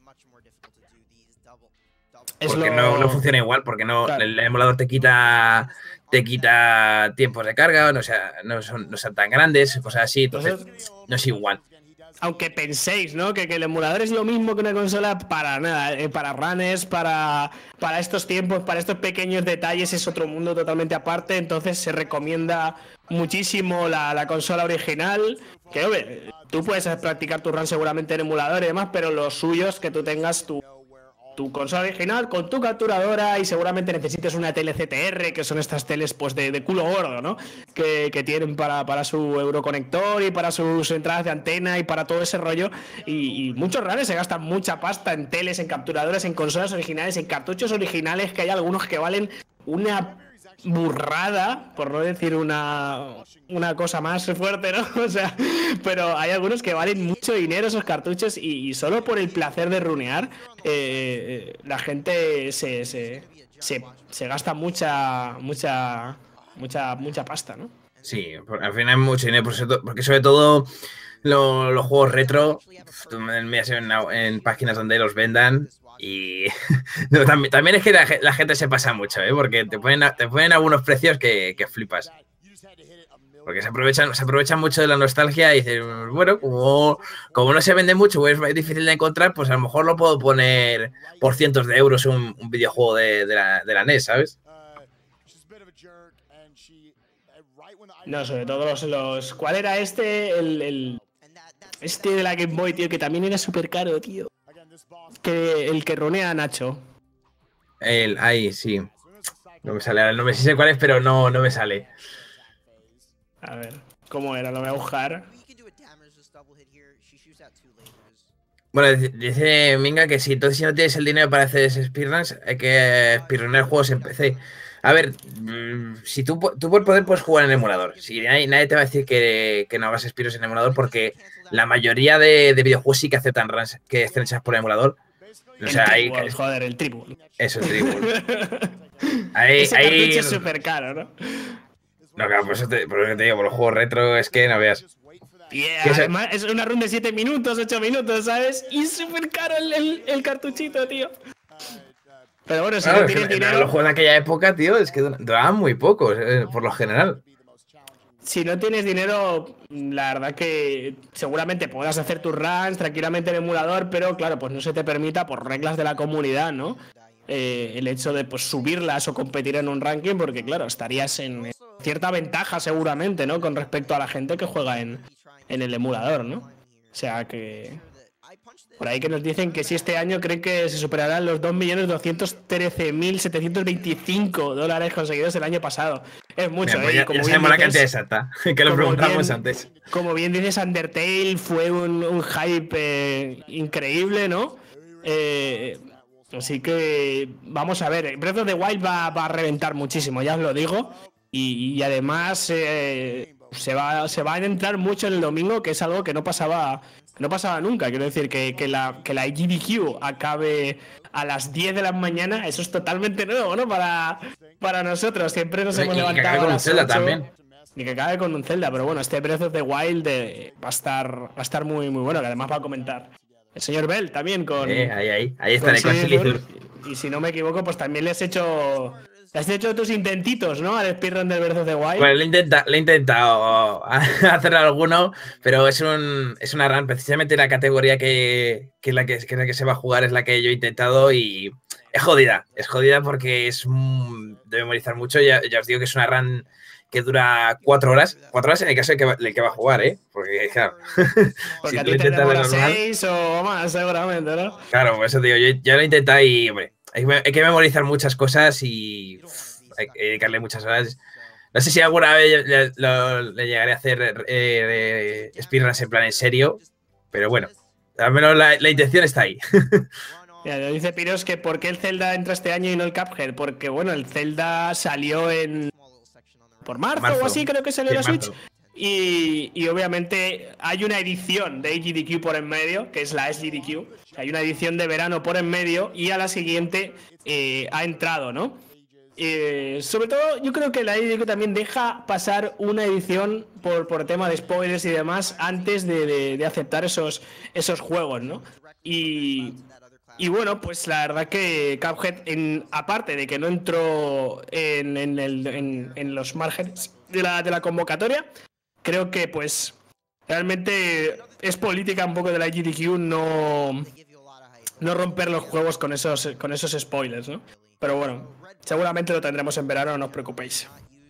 Porque lo... no, no funciona igual, porque no, claro. el emulador te quita te quita tiempos de carga, no, o sea, no, son, no son tan grandes, cosas así, entonces, entonces no es igual. Aunque penséis, ¿no? Que, que el emulador es lo mismo que una consola, para nada, eh, para runners, para, para estos tiempos, para estos pequeños detalles, es otro mundo totalmente aparte, entonces se recomienda muchísimo la, la consola original, que, hombre, tú puedes practicar tu run seguramente en emulador y demás, pero lo suyo es que tú tengas tu tu consola original con tu capturadora y seguramente necesites una tele C T R, que son estas teles pues de, de culo gordo, ¿no? Que, que tienen para, para su euroconector y para sus entradas de antena y para todo ese rollo. Y, y muchos runners se gastan mucha pasta en teles, en capturadoras, en consolas originales, en cartuchos originales, que hay algunos que valen una burrada, por no decir una, una cosa más fuerte, ¿no? O sea, pero hay algunos que valen mucho dinero esos cartuchos y, y solo por el placer de runear, eh, la gente se, se, se, se gasta mucha, mucha, mucha, mucha pasta, ¿no? Sí, al final hay mucho dinero, porque sobre todo lo, los juegos retro, tú me miras en, en páginas donde los vendan. Y no, también, también es que la, la gente se pasa mucho, ¿eh? Porque te ponen, te ponen algunos precios que, que flipas. Porque se aprovechan, se aprovechan mucho de la nostalgia y dicen, bueno, como, como no se vende mucho o es difícil de encontrar, pues a lo mejor lo puedo poner por cientos de euros un, un videojuego de, de, la, de la N E S, ¿sabes? No, sobre todo los... los ¿cuál era este? El, el este de la Game Boy, tío, que también era súper caro, tío. Que el que runea a Nacho. El, ahí, sí. No me sale el nombre, sí sé cuál es, pero no, no me sale. A ver, ¿cómo era? Lo voy a buscar. Bueno, dice Minga que si entonces si no tienes el dinero para hacer ese speedruns, hay que speedrunear juegos en P C. A ver, si tú, tú por poder puedes jugar en emulador. Si nadie, nadie te va a decir que, que no hagas speedruns en emulador, porque la mayoría de, de videojuegos sí que aceptan runs que estén hechas por emulador. O sea, el tribal, hay, joder, el tribal. Eso, el tribal. Ahí, Ese ahí, cartucho es súper caro, ¿no? No, claro, por eso, te, por eso te digo, por los juegos retro es que no veas. Y además es una run de siete minutos, ocho minutos, ¿sabes? Y es súper caro el, el, el cartuchito, tío. Pero bueno, si claro, no tienes que, dinero... Los juegos de aquella época, tío, es que duraban muy poco, eh, por lo general. Si no tienes dinero, la verdad que seguramente puedas hacer tus runs tranquilamente en emulador, pero claro, pues no se te permita por reglas de la comunidad, ¿no? Eh, el hecho de pues subirlas o competir en un ranking, porque claro, estarías en cierta ventaja seguramente, ¿no? Con respecto a la gente que juega en, en el emulador, ¿no? O sea que... Por ahí que nos dicen que si este año creen que se superarán los dos millones doscientos trece mil setecientos veinticinco dólares conseguidos el año pasado. Es mucho, Mira, pues ¿eh? ya, Como ya bien sabemos dices, la cantidad exacta, que lo preguntamos bien, antes. Como bien dices, Undertale fue un, un hype eh, increíble, ¿no? Eh, así que vamos a ver, Breath of the Wild va, va a reventar muchísimo, ya os lo digo. Y, y además eh, se, va, se va a entrar mucho en el domingo, que es algo que no pasaba... No pasaba nunca, quiero decir, que, que la, que la G D Q acabe a las diez de la mañana, eso es totalmente nuevo, ¿no? Para, para nosotros, siempre nos hemos y levantado que acabe a con un las Zelda ocho, también. Y que acabe con un Zelda, pero bueno, este Breath of the Wild de, va, a estar, va a estar muy, muy bueno, que además va a comentar el señor Bell también con... Eh, ahí, ahí, ahí estaré con Silithur. Y si no me equivoco, pues también le has hecho... Le has hecho tus intentitos, ¿no? Al speedrun del Breath of the Wild. Bueno, le he intentado, le he intentado hacer alguno, pero es un es una run, precisamente la categoría que, que, es la que, que es la que se va a jugar es la que yo he intentado y es jodida, es jodida porque es de memorizar mucho, ya, ya os digo que es una run que dura cuatro horas, cuatro horas en el caso de que, va, de que va a jugar, ¿eh? Porque, claro, porque si a ti te demora seis o más, seguramente, ¿no? Claro, por eso te digo, yo ya lo he intentado y, hombre, hay, hay que memorizar muchas cosas y uf, hay que dedicarle muchas horas. No sé si alguna vez le, lo, le llegaré a hacer eh, speedruns en plan en serio, pero bueno, al menos la, la intención está ahí. Ya, lo dice Piros que ¿por qué el Zelda entra este año y no el Cuphead? Porque, bueno, el Zelda salió en... por marzo, marzo. o así, creo que salió sí, la Switch. Y, y obviamente hay una edición de G D Q por en medio, que es la S G D Q. Hay una edición de verano por en medio y a la siguiente eh, ha entrado, ¿no? Eh, sobre todo, yo creo que la S G D Q también deja pasar una edición por, por tema de spoilers y demás antes de, de, de aceptar esos, esos juegos, ¿no? Y... Y bueno, pues la verdad que Cuphead, en, aparte de que no entró en, en, el, en, en los márgenes de la, de la convocatoria, creo que pues realmente es política un poco de la G D Q no, no romper los juegos con esos, con esos spoilers, ¿no? Pero bueno, seguramente lo tendremos en verano, no os preocupéis.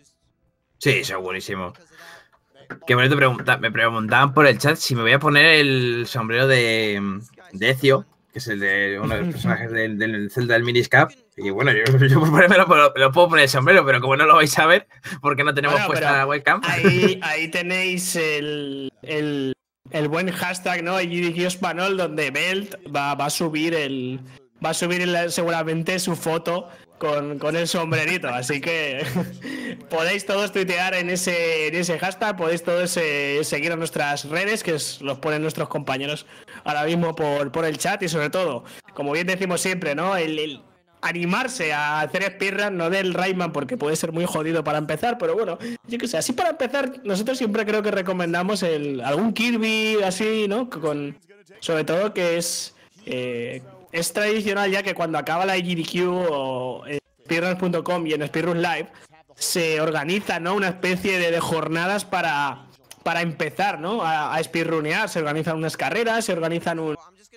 Sí, segurísimo. Que bonito pregunta, me preguntaban por el chat si me voy a poner el sombrero de, de Ezio. que es el de uno de los personajes del, del Zelda del Miniscap. Y bueno, yo, yo por ponerme lo, lo, lo puedo poner el sombrero, pero como no lo vais a ver, porque no tenemos bueno, puesta la webcam. Ahí, ahí tenéis el, el, el buen hashtag, ¿no? G D Q Español, donde Belt va, va a subir el. Va a subir el, seguramente su foto con, con el sombrerito. Así que podéis todos tuitear en ese, en ese hashtag, podéis todos eh, seguir a nuestras redes, que os los ponen nuestros compañeros ahora mismo por, por el chat. Y sobre todo, como bien decimos siempre, ¿no? El, el animarse a hacer speedrun, no del Rayman, porque puede ser muy jodido para empezar, pero bueno, yo que sé, así para empezar, nosotros siempre creo que recomendamos el algún Kirby así, ¿no? Con, sobre todo que es... Eh, es tradicional ya que cuando acaba la G D Q o en speedruns punto com y en Speedrun Live se organiza, ¿no? Una especie de, de jornadas para, para empezar, ¿no? A, a speedrunear. Se organizan unas carreras, se organizan un,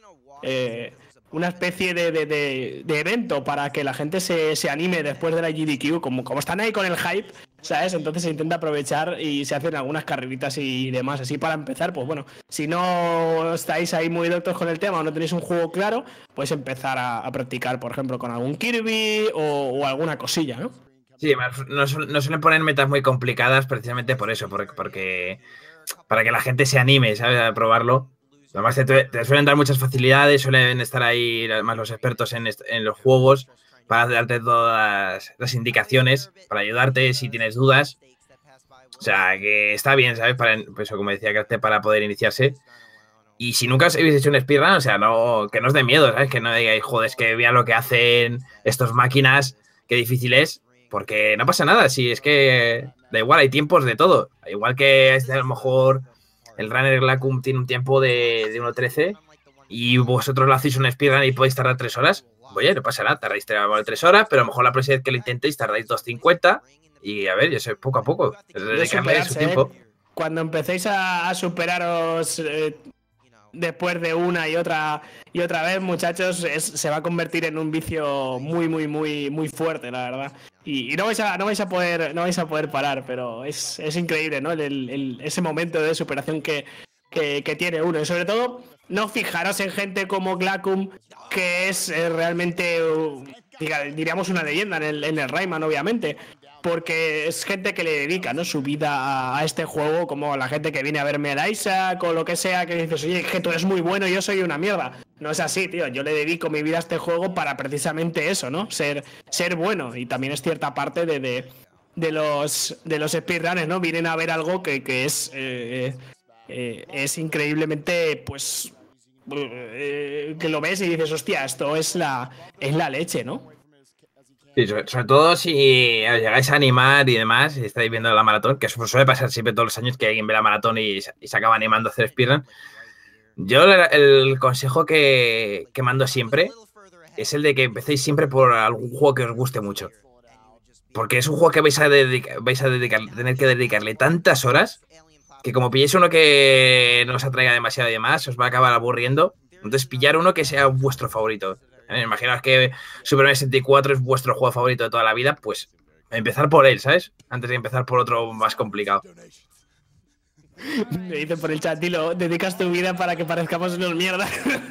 eh, una especie de, de, de, de evento para que la gente se, se anime después de la G D Q. Como, como están ahí con el hype, ¿sabes? Entonces se intenta aprovechar y se hacen algunas carreritas y demás. Así para empezar, pues bueno, si no estáis ahí muy doctos con el tema o no tenéis un juego claro, pues empezar a, a practicar, por ejemplo, con algún Kirby o, o alguna cosilla, ¿no? Sí, no, no suelen poner metas muy complicadas precisamente por eso, porque, porque para que la gente se anime, ¿sabes? A probarlo. Además te, te suelen dar muchas facilidades, suelen estar ahí además los expertos en, en los juegos para darte todas las indicaciones, para ayudarte si tienes dudas. O sea, que está bien, ¿sabes? Para, pues, como decía Carte, para poder iniciarse. Y si nunca habéis hecho un speedrun, o sea, no, que no os dé miedo, ¿sabes? Que no digáis, joder, es que vean lo que hacen estas máquinas, qué difícil es. Porque no pasa nada, si es que da igual, hay tiempos de todo. Igual que este, a lo mejor el Runner Glacum tiene un tiempo de, de uno trece y vosotros lo hacéis un speedrun y podéis tardar tres horas. Oye, no pasa nada, tardáis tres horas, pero a lo mejor la próxima vez que lo intentéis tardáis dos cincuenta y a ver, yo sé, poco a poco. Dedicarle su tiempo. ¿eh? Cuando empecéis a, a superaros eh, después de una y otra y otra vez, muchachos, es, se va a convertir en un vicio muy, muy, muy, muy fuerte, la verdad. Y, y no vais a, no vais a poder, no vais a poder parar, pero es, es increíble, ¿no? El, el, ese momento de superación que, que, que tiene uno. Y sobre todo, no fijaros en gente como Glacum, que es eh, realmente, uh, diga, diríamos, una leyenda en el, en el Rayman, obviamente. Porque es gente que le dedica, ¿no? Su vida a, a este juego, como la gente que viene a verme a Isaac o lo que sea, que dices, oye, que tú eres muy bueno y yo soy una mierda. No es así, tío. Yo le dedico mi vida a este juego para precisamente eso, ¿no? Ser, ser bueno. Y también es cierta parte de, de, de los de los speedrunners, ¿no? Vienen a ver algo que, que es eh, eh, es increíblemente, pues, eh, que lo ves y dices, hostia, esto es la, es la leche, ¿no? Sí, sobre, sobre todo si llegáis a animar y demás, y estáis viendo la maratón, que suele pasar siempre todos los años que alguien ve la maratón y, y se acaba animando a hacer speedrun. Yo el, el consejo que, que mando siempre es el de que empecéis siempre por algún juego que os guste mucho. Porque es un juego que vais a, dedicar, vais a dedicar, tener que dedicarle tantas horas que como pilléis uno que no os atraiga demasiado y demás, os va a acabar aburriendo. Entonces pillar uno que sea vuestro favorito. Eh, imaginaos que Super Mario sesenta y cuatro es vuestro juego favorito de toda la vida, pues empezar por él, ¿sabes? Antes de empezar por otro más complicado. Me dicen por el chat, Dilo, dedicas tu vida para que parezcamos unos mierda.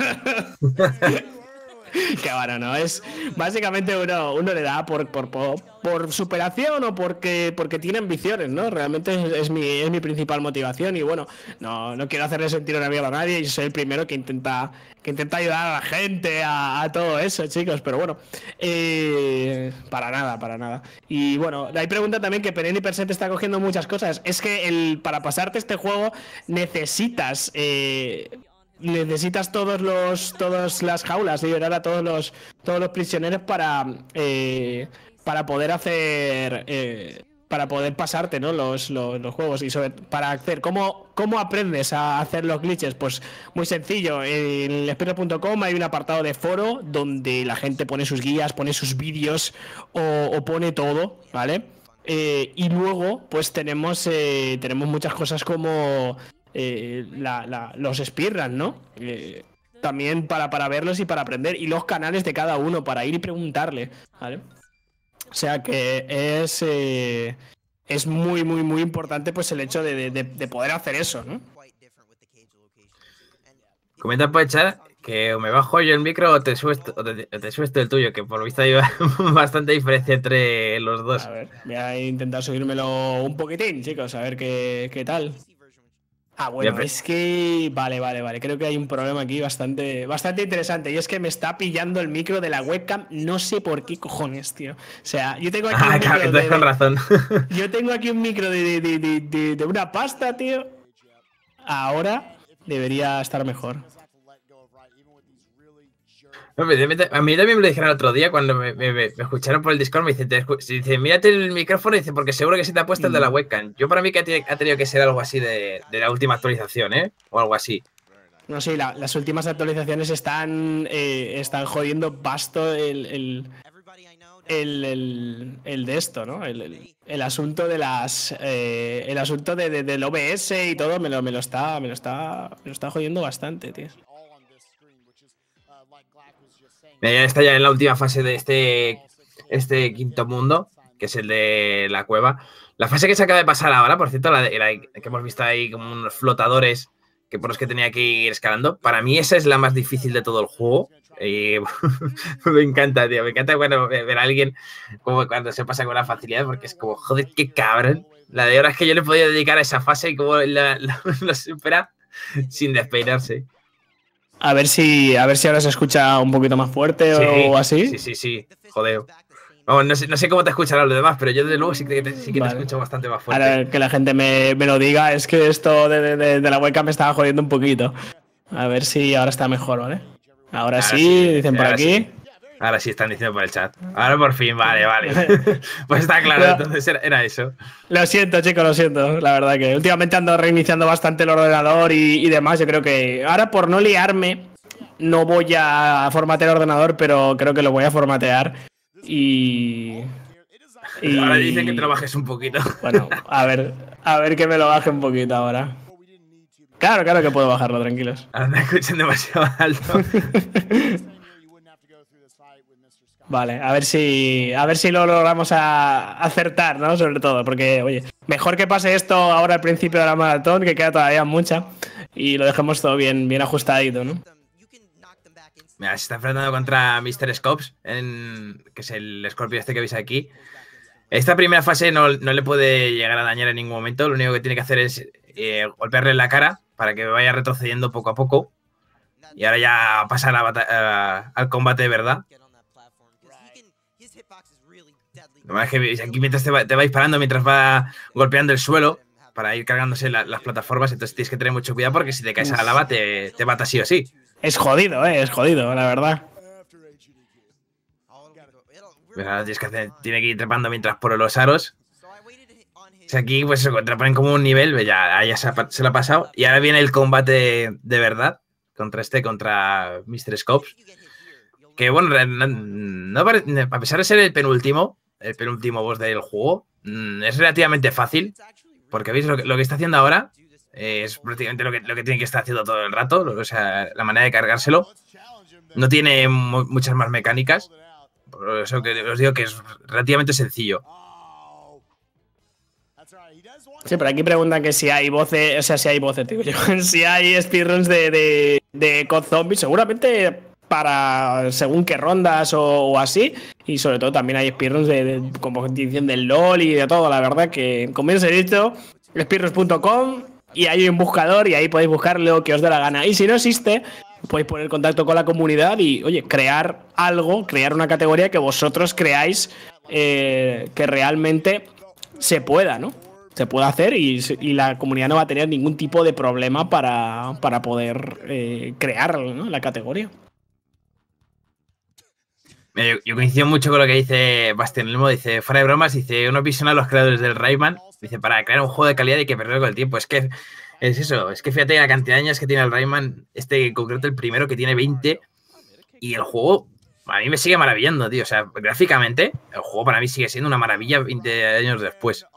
Que bueno, no, es básicamente uno, uno le da por, por, por, por superación o porque, porque tiene ambiciones, ¿no? Realmente es, es, mi, es mi principal motivación y bueno, no, no quiero hacerle sentir una mierda a nadie, yo soy el primero que intenta, que intenta ayudar a la gente, a, a todo eso, chicos, pero bueno, eh, para nada, para nada. Y bueno, hay pregunta también que Penny Percent está cogiendo muchas cosas, es que el, para pasarte este juego necesitas... Eh, necesitas todos los todas las jaulas, liberar a todos los todos los prisioneros para eh, para poder hacer eh, para poder pasarte, ¿no? los, los, los juegos y sobre, para hacer ¿cómo, cómo aprendes a hacer los glitches? Pues muy sencillo, en el speedrun punto com hay un apartado de foro donde la gente pone sus guías, pone sus vídeos o, o pone todo, ¿vale? Eh, y luego pues tenemos eh, tenemos muchas cosas como Eh, la, la, los speedruns, ¿no? Eh, también para, para verlos y para aprender. Y los canales de cada uno para ir y preguntarle, ¿vale? O sea que es eh, es muy, muy, muy importante pues el hecho de, de, de poder hacer eso, ¿no? Comenta por el chat Que o me bajo yo el micro o te subes, o te, o te subes tú el tuyo, que por lo visto hay bastante diferencia entre los dos. A ver, voy a intentar subírmelo un poquitín, chicos, a ver qué, qué tal. Ah, bueno, es que... Vale, vale, vale. Creo que hay un problema aquí bastante, bastante interesante. Y es que me está pillando el micro de la webcam. No sé por qué cojones, tío. O sea, yo tengo aquí Ah, un micro entonces de, con razón. Yo tengo aquí un micro de, de, de, de, de una pasta, tío. Ahora debería estar mejor. A mí también me lo dijeron el otro día cuando me, me, me escucharon por el Discord. Me dicen, dice, mírate el micrófono. Y dice, porque seguro que se te ha puesto el de la webcam. Yo para mí que ha tenido que ser algo así de, de la última actualización, ¿eh? O algo así. No sé, la, las últimas actualizaciones están, eh, están jodiendo basto el, el, el, el, el de esto, ¿no? El, el, el asunto de las... Eh, el asunto de, de, del O B S y todo me lo, me lo está, me lo está, me lo está jodiendo bastante, tío. Ya está ya en la última fase de este, este quinto mundo, que es el de la cueva. La fase que se acaba de pasar ahora, por cierto, la, de, la que hemos visto ahí como unos flotadores que por los que tenía que ir escalando. Para mí esa es la más difícil de todo el juego. Y me encanta, tío. Me encanta bueno, ver a alguien como cuando se pasa con la facilidad, porque es como, joder, qué cabrón. La de horas que yo le podía dedicar a esa fase y cómo la, la, la supera sin despeinarse. A ver si a ver si ahora se escucha un poquito más fuerte sí, o así. Sí, sí, sí. Joder. Vamos, no sé, no sé cómo te escucharán los demás, pero yo desde luego sí que te, sí que vale. te escucho bastante más fuerte. Ahora que la gente me, me lo diga, es que esto de, de, de la webcam me estaba jodiendo un poquito. A ver si ahora está mejor, ¿vale? Ahora, ahora sí, sí, dicen por aquí. Sí. Ahora sí están diciendo por el chat. Ahora por fin, vale, vale. Pues está claro, Pero, entonces era, era eso. Lo siento, chicos, lo siento. La verdad que últimamente ando reiniciando bastante el ordenador y, y demás. Yo creo que ahora por no liarme no voy a formatear el ordenador, pero creo que lo voy a formatear. Y... y... Ahora dicen que te lo bajes un poquito. Bueno, a ver, a ver que me lo baje un poquito ahora. Claro, claro que puedo bajarlo, tranquilos. Ahora me escuchan demasiado alto. Vale, a ver si a ver si lo logramos a acertar, ¿no? Sobre todo, porque, oye, mejor que pase esto ahora al principio de la maratón, que queda todavía mucha, y lo dejemos todo bien, bien ajustadito, ¿no? Mira, se está enfrentando contra mister Scopes, en, que es el Scorpio este que veis aquí. Esta primera fase no, no le puede llegar a dañar en ningún momento, lo único que tiene que hacer es eh, golpearle en la cara para que vaya retrocediendo poco a poco. Y ahora ya pasa a la uh, al combate de verdad. Lo más es que aquí mientras te va, te va disparando, mientras va golpeando el suelo para ir cargándose la, las plataformas, entonces tienes que tener mucho cuidado porque si te caes a la lava te, te mata sí o sí. Es jodido, eh, es jodido, la verdad. Tienes que hacer, tiene que ir trepando mientras por los aros. O sea, aquí pues se ponen como un nivel, ya, ya se, ha, se lo ha pasado. Y ahora viene el combate de verdad contra este, contra mister Scopes. Que bueno, no, no, a pesar de ser el penúltimo, el penúltimo boss del juego, es relativamente fácil. Porque veis lo que, lo que está haciendo ahora es prácticamente lo que, lo que tiene que estar haciendo todo el rato. O sea, la manera de cargárselo. No tiene mu muchas más mecánicas. Por eso que os digo que es relativamente sencillo. Sí, pero aquí preguntan que si hay voces, o sea, si hay voces, digo yo, si hay speedruns de, de, de C O D Zombies, seguramente para según qué rondas o, o así, y sobre todo también hay speedruns de, de competición del LOL y de todo, la verdad que, como bien os he dicho, speedruns punto com y ahí hay un buscador y ahí podéis buscar lo que os dé la gana, y si no existe, podéis poner contacto con la comunidad y, oye, crear algo, crear una categoría que vosotros creáis eh, que realmente se pueda, ¿no? Se puede hacer y, y la comunidad no va a tener ningún tipo de problema para, para poder eh, crear, ¿no?, la categoría. Yo, yo coincido mucho con lo que dice Bastian Elmo, dice, fuera de bromas, dice, uno visiona a los creadores del Rayman, dice, para crear un juego de calidad hay que perder con el tiempo. Es que es eso, es que fíjate la cantidad de años que tiene el Rayman, este en concreto el primero que tiene veinte, y el juego a mí me sigue maravillando, tío. O sea, gráficamente, el juego para mí sigue siendo una maravilla veinte años después.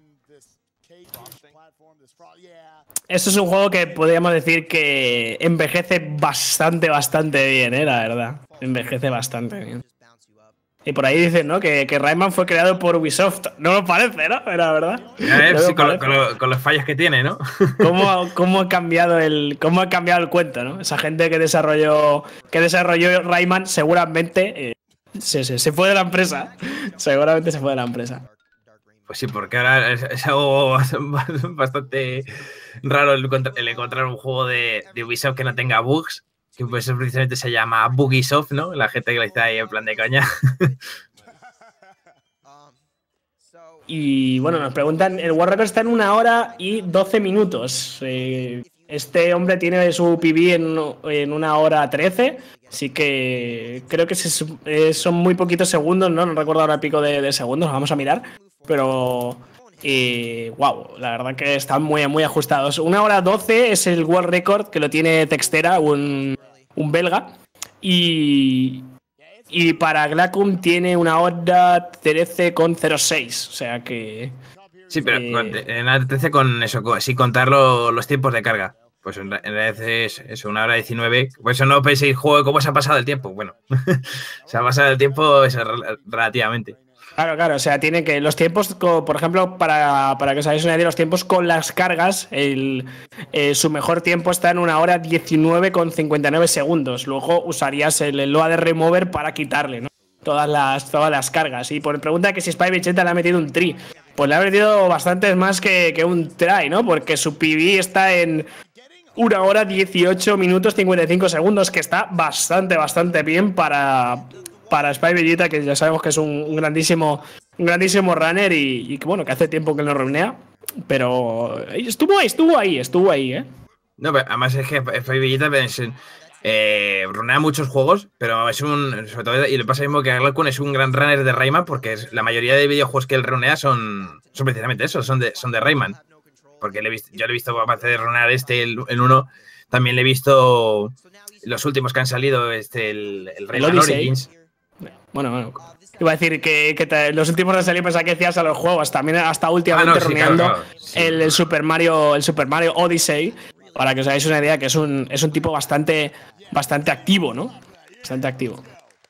Esto es un juego que podríamos decir que envejece bastante, bastante bien, ¿eh? La verdad. Envejece bastante bien. Y por ahí dicen, ¿no? Que, que Rayman fue creado por Ubisoft. No me parece, ¿no? La verdad. A ver, no sí, con, lo, con, lo, con los fallos que tiene, ¿no? ¿Cómo, cómo ha cambiado el cómo ha cambiado el cuento, ¿no? Esa gente que desarrolló que desarrolló Rayman seguramente eh, se, se, se fue de la empresa. Seguramente se fue de la empresa. Pues sí, porque ahora es, es algo bastante raro el, el encontrar un juego de, de Ubisoft que no tenga bugs. Que pues precisamente se llama Bugisoft, ¿no? La gente que lo dice ahí en plan de coña. Y bueno, nos preguntan, el World Record está en una hora y doce minutos. Eh, este hombre tiene su P B en, en una hora trece, así que creo que se, eh, son muy poquitos segundos, ¿no? No recuerdo ahora el pico de, de segundos, vamos a mirar. Pero, eh, wow, la verdad que están muy, muy ajustados. Una hora doce es el World Record que lo tiene Textera, un, un belga. Y... Y para Glacum tiene una hora trece con cero seis. O sea que. Sí, pero eh, en la trece con eso, sin contar lo, los tiempos de carga. Pues en realidad es eso, una hora diecinueve. Por eso no penséis, juego, ¿cómo se ha pasado el tiempo? Bueno, se ha pasado el tiempo es relativamente. Claro, claro, o sea, tiene que los tiempos, por ejemplo, para, para que os hagáis una idea, los tiempos con las cargas, el, eh, su mejor tiempo está en una hora diecinueve con cincuenta y nueve segundos. Luego usarías el, el loader remover para quitarle, ¿no? Todas las, todas las cargas. Y por pregunta que si Spy ochenta le ha metido un tri. Pues le ha metido bastantes más que, que un try, ¿no? Porque su P B está en una hora dieciocho minutos cincuenta y cinco segundos, que está bastante, bastante bien para... para Spy Vegeta, que ya sabemos que es un, un grandísimo un grandísimo runner y, y que bueno, que hace tiempo que no runea, pero estuvo ahí, estuvo ahí, estuvo ahí, ¿eh? No, pero además es que Spy Vegeta eh, runea muchos juegos, pero es un, sobre todo, y le pasa lo mismo que a Glacun, es un gran runner de Rayman, porque es, la mayoría de videojuegos que él runea son, son precisamente eso, son de, son de Rayman, porque le he visto, yo le he visto aparte de runear este, el, el uno, también le he visto los últimos que han salido, este, el, el Rayman Origins. Bueno, bueno. Iba a decir que, que te, los últimos de salir pensaba que decías a los juegos. También hasta últimamente ah, no, sí, runeando claro, claro. Sí, el, el Super Mario, el Super Mario Odyssey. Para que os hagáis una idea, que es un, es un tipo bastante, bastante activo, ¿no? Bastante activo.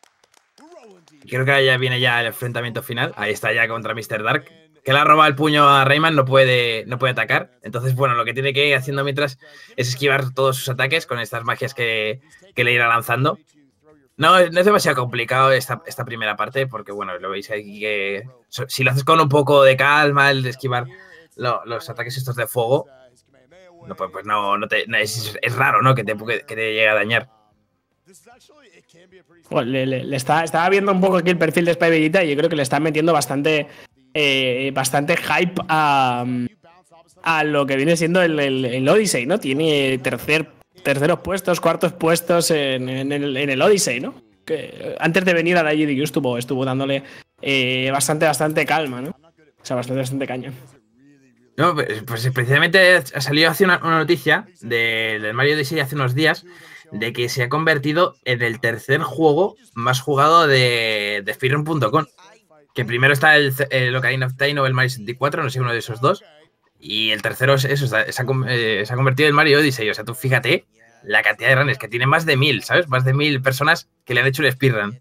Creo que ya viene ya el enfrentamiento final. Ahí está ya contra míster Dark. Que le ha robado el puño a Rayman, no puede, no puede atacar. Entonces, bueno, lo que tiene que ir haciendo mientras es esquivar todos sus ataques con estas magias que, que le irá lanzando. No, no es demasiado complicado esta, esta primera parte, porque bueno, lo veis aquí que si lo haces con un poco de calma, el de esquivar lo, los ataques estos de fuego, no, pues, pues no, no, te, no es, es raro, ¿no? Que te, que te llegue a dañar. Bueno, le, le, le está, estaba viendo un poco aquí el perfil de Spy Vegeta y yo creo que le están metiendo bastante, eh, bastante hype a, a lo que viene siendo el, el, el Odyssey, ¿no? Tiene tercer terceros puestos, cuartos puestos en, en, el, en el Odyssey, ¿no? Que antes de venir a la G D Q estuvo, estuvo dándole eh, bastante, bastante calma, ¿no? O sea, bastante, bastante caña. No, pues, pues precisamente ha salido hace una, una noticia del de Mario Odyssey hace unos días de que se ha convertido en el tercer juego más jugado de, de speedrun punto com. Que primero está el, el Ocarina of Time o el Mario sesenta y cuatro, no sé, uno de esos dos. Y el tercero es eso, se ha, eh, se ha convertido en Mario Odyssey. O sea, tú fíjate la cantidad de runners que tiene, más de mil, ¿sabes? Más de mil personas que le han hecho el speedrun.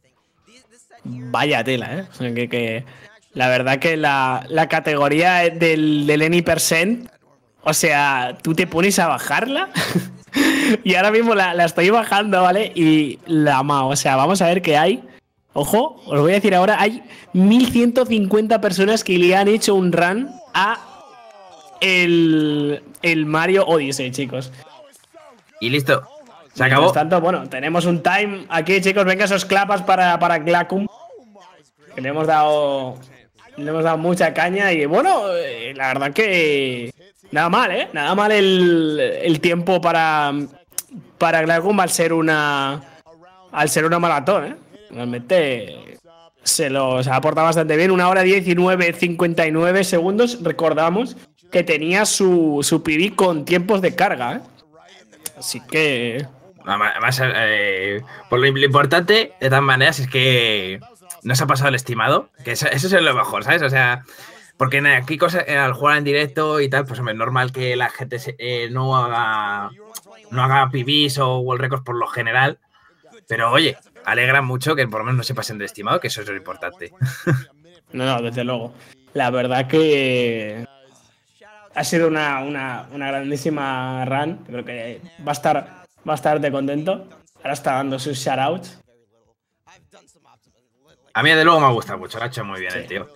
Vaya tela, ¿eh? O sea, que, que la verdad que la, la categoría del, del Any Percent, o sea, tú te pones a bajarla y ahora mismo la, la estoy bajando, ¿vale? Y la ama, o sea, vamos a ver qué hay. Ojo, os voy a decir ahora, hay mil ciento cincuenta personas que le han hecho un run a El, el Mario Odyssey, chicos. Y listo. Se acabó. Por tanto, bueno, tenemos un time aquí, chicos. Venga, esos clapas para, para Glacum. Que le hemos dado. Le hemos dado mucha caña. Y bueno, la verdad que. Nada mal, ¿eh? Nada mal el, el tiempo para. Para Glacum al ser una. Al ser una maratón, ¿eh? Realmente. Se lo se ha aportado bastante bien. Una hora diecinueve cincuenta y nueve segundos. Recordamos que tenía su, su P B con tiempos de carga, ¿eh? Así que... Además, eh, por lo importante, de todas maneras, es que no se ha pasado el estimado. Que eso, eso es lo mejor, ¿sabes? O sea, porque aquí cosas, al jugar en directo y tal, pues hombre, es normal que la gente se, eh, no haga no haga P Bs o World Records por lo general. Pero oye, alegra mucho que por lo menos no se pasen de estimado, que eso es lo importante. No, no, desde luego. La verdad que ha sido una, una, una grandísima run. Creo que va a estar bastante contento. Ahora está dando sus shoutouts. A mí, de luego, me ha gustado mucho. Lo ha hecho muy bien Sí. el tío.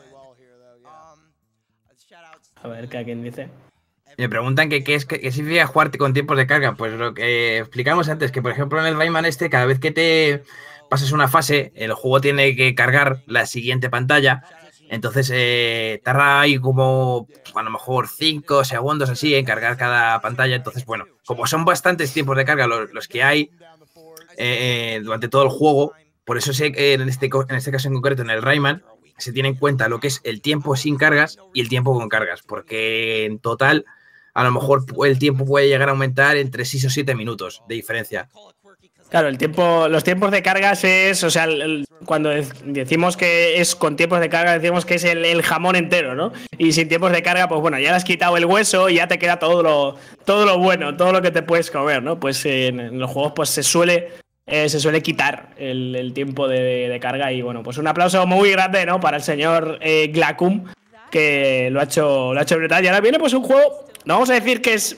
A ver qué a quién dice. Me preguntan que qué es que, que significa jugarte con tiempos de carga. Pues lo que explicamos antes, que por ejemplo en el Rayman este, cada vez que te pasas una fase, el juego tiene que cargar la siguiente pantalla. Entonces eh, tarda ahí como a lo mejor cinco segundos así en cargar cada pantalla. Entonces, bueno, como son bastantes tiempos de carga los, los que hay eh, durante todo el juego, por eso sé que en este, en este caso en concreto, en el Rayman, se tiene en cuenta lo que es el tiempo sin cargas y el tiempo con cargas, porque en total a lo mejor el tiempo puede llegar a aumentar entre seis o siete minutos de diferencia. Claro, el tiempo, los tiempos de cargas es, o sea, el, el, cuando decimos que es con tiempos de carga, decimos que es el, el jamón entero, ¿no? Y sin tiempos de carga, pues bueno, ya le has quitado el hueso y ya te queda todo lo, todo lo bueno, todo lo que te puedes comer, ¿no? Pues eh, en, en los juegos pues se suele, eh, se suele quitar el, el tiempo de, de, de carga y bueno, pues un aplauso muy grande, ¿no? Para el señor eh, Glacum, que lo ha hecho, lo ha hecho brutal. Y ahora viene pues un juego, no vamos a decir que es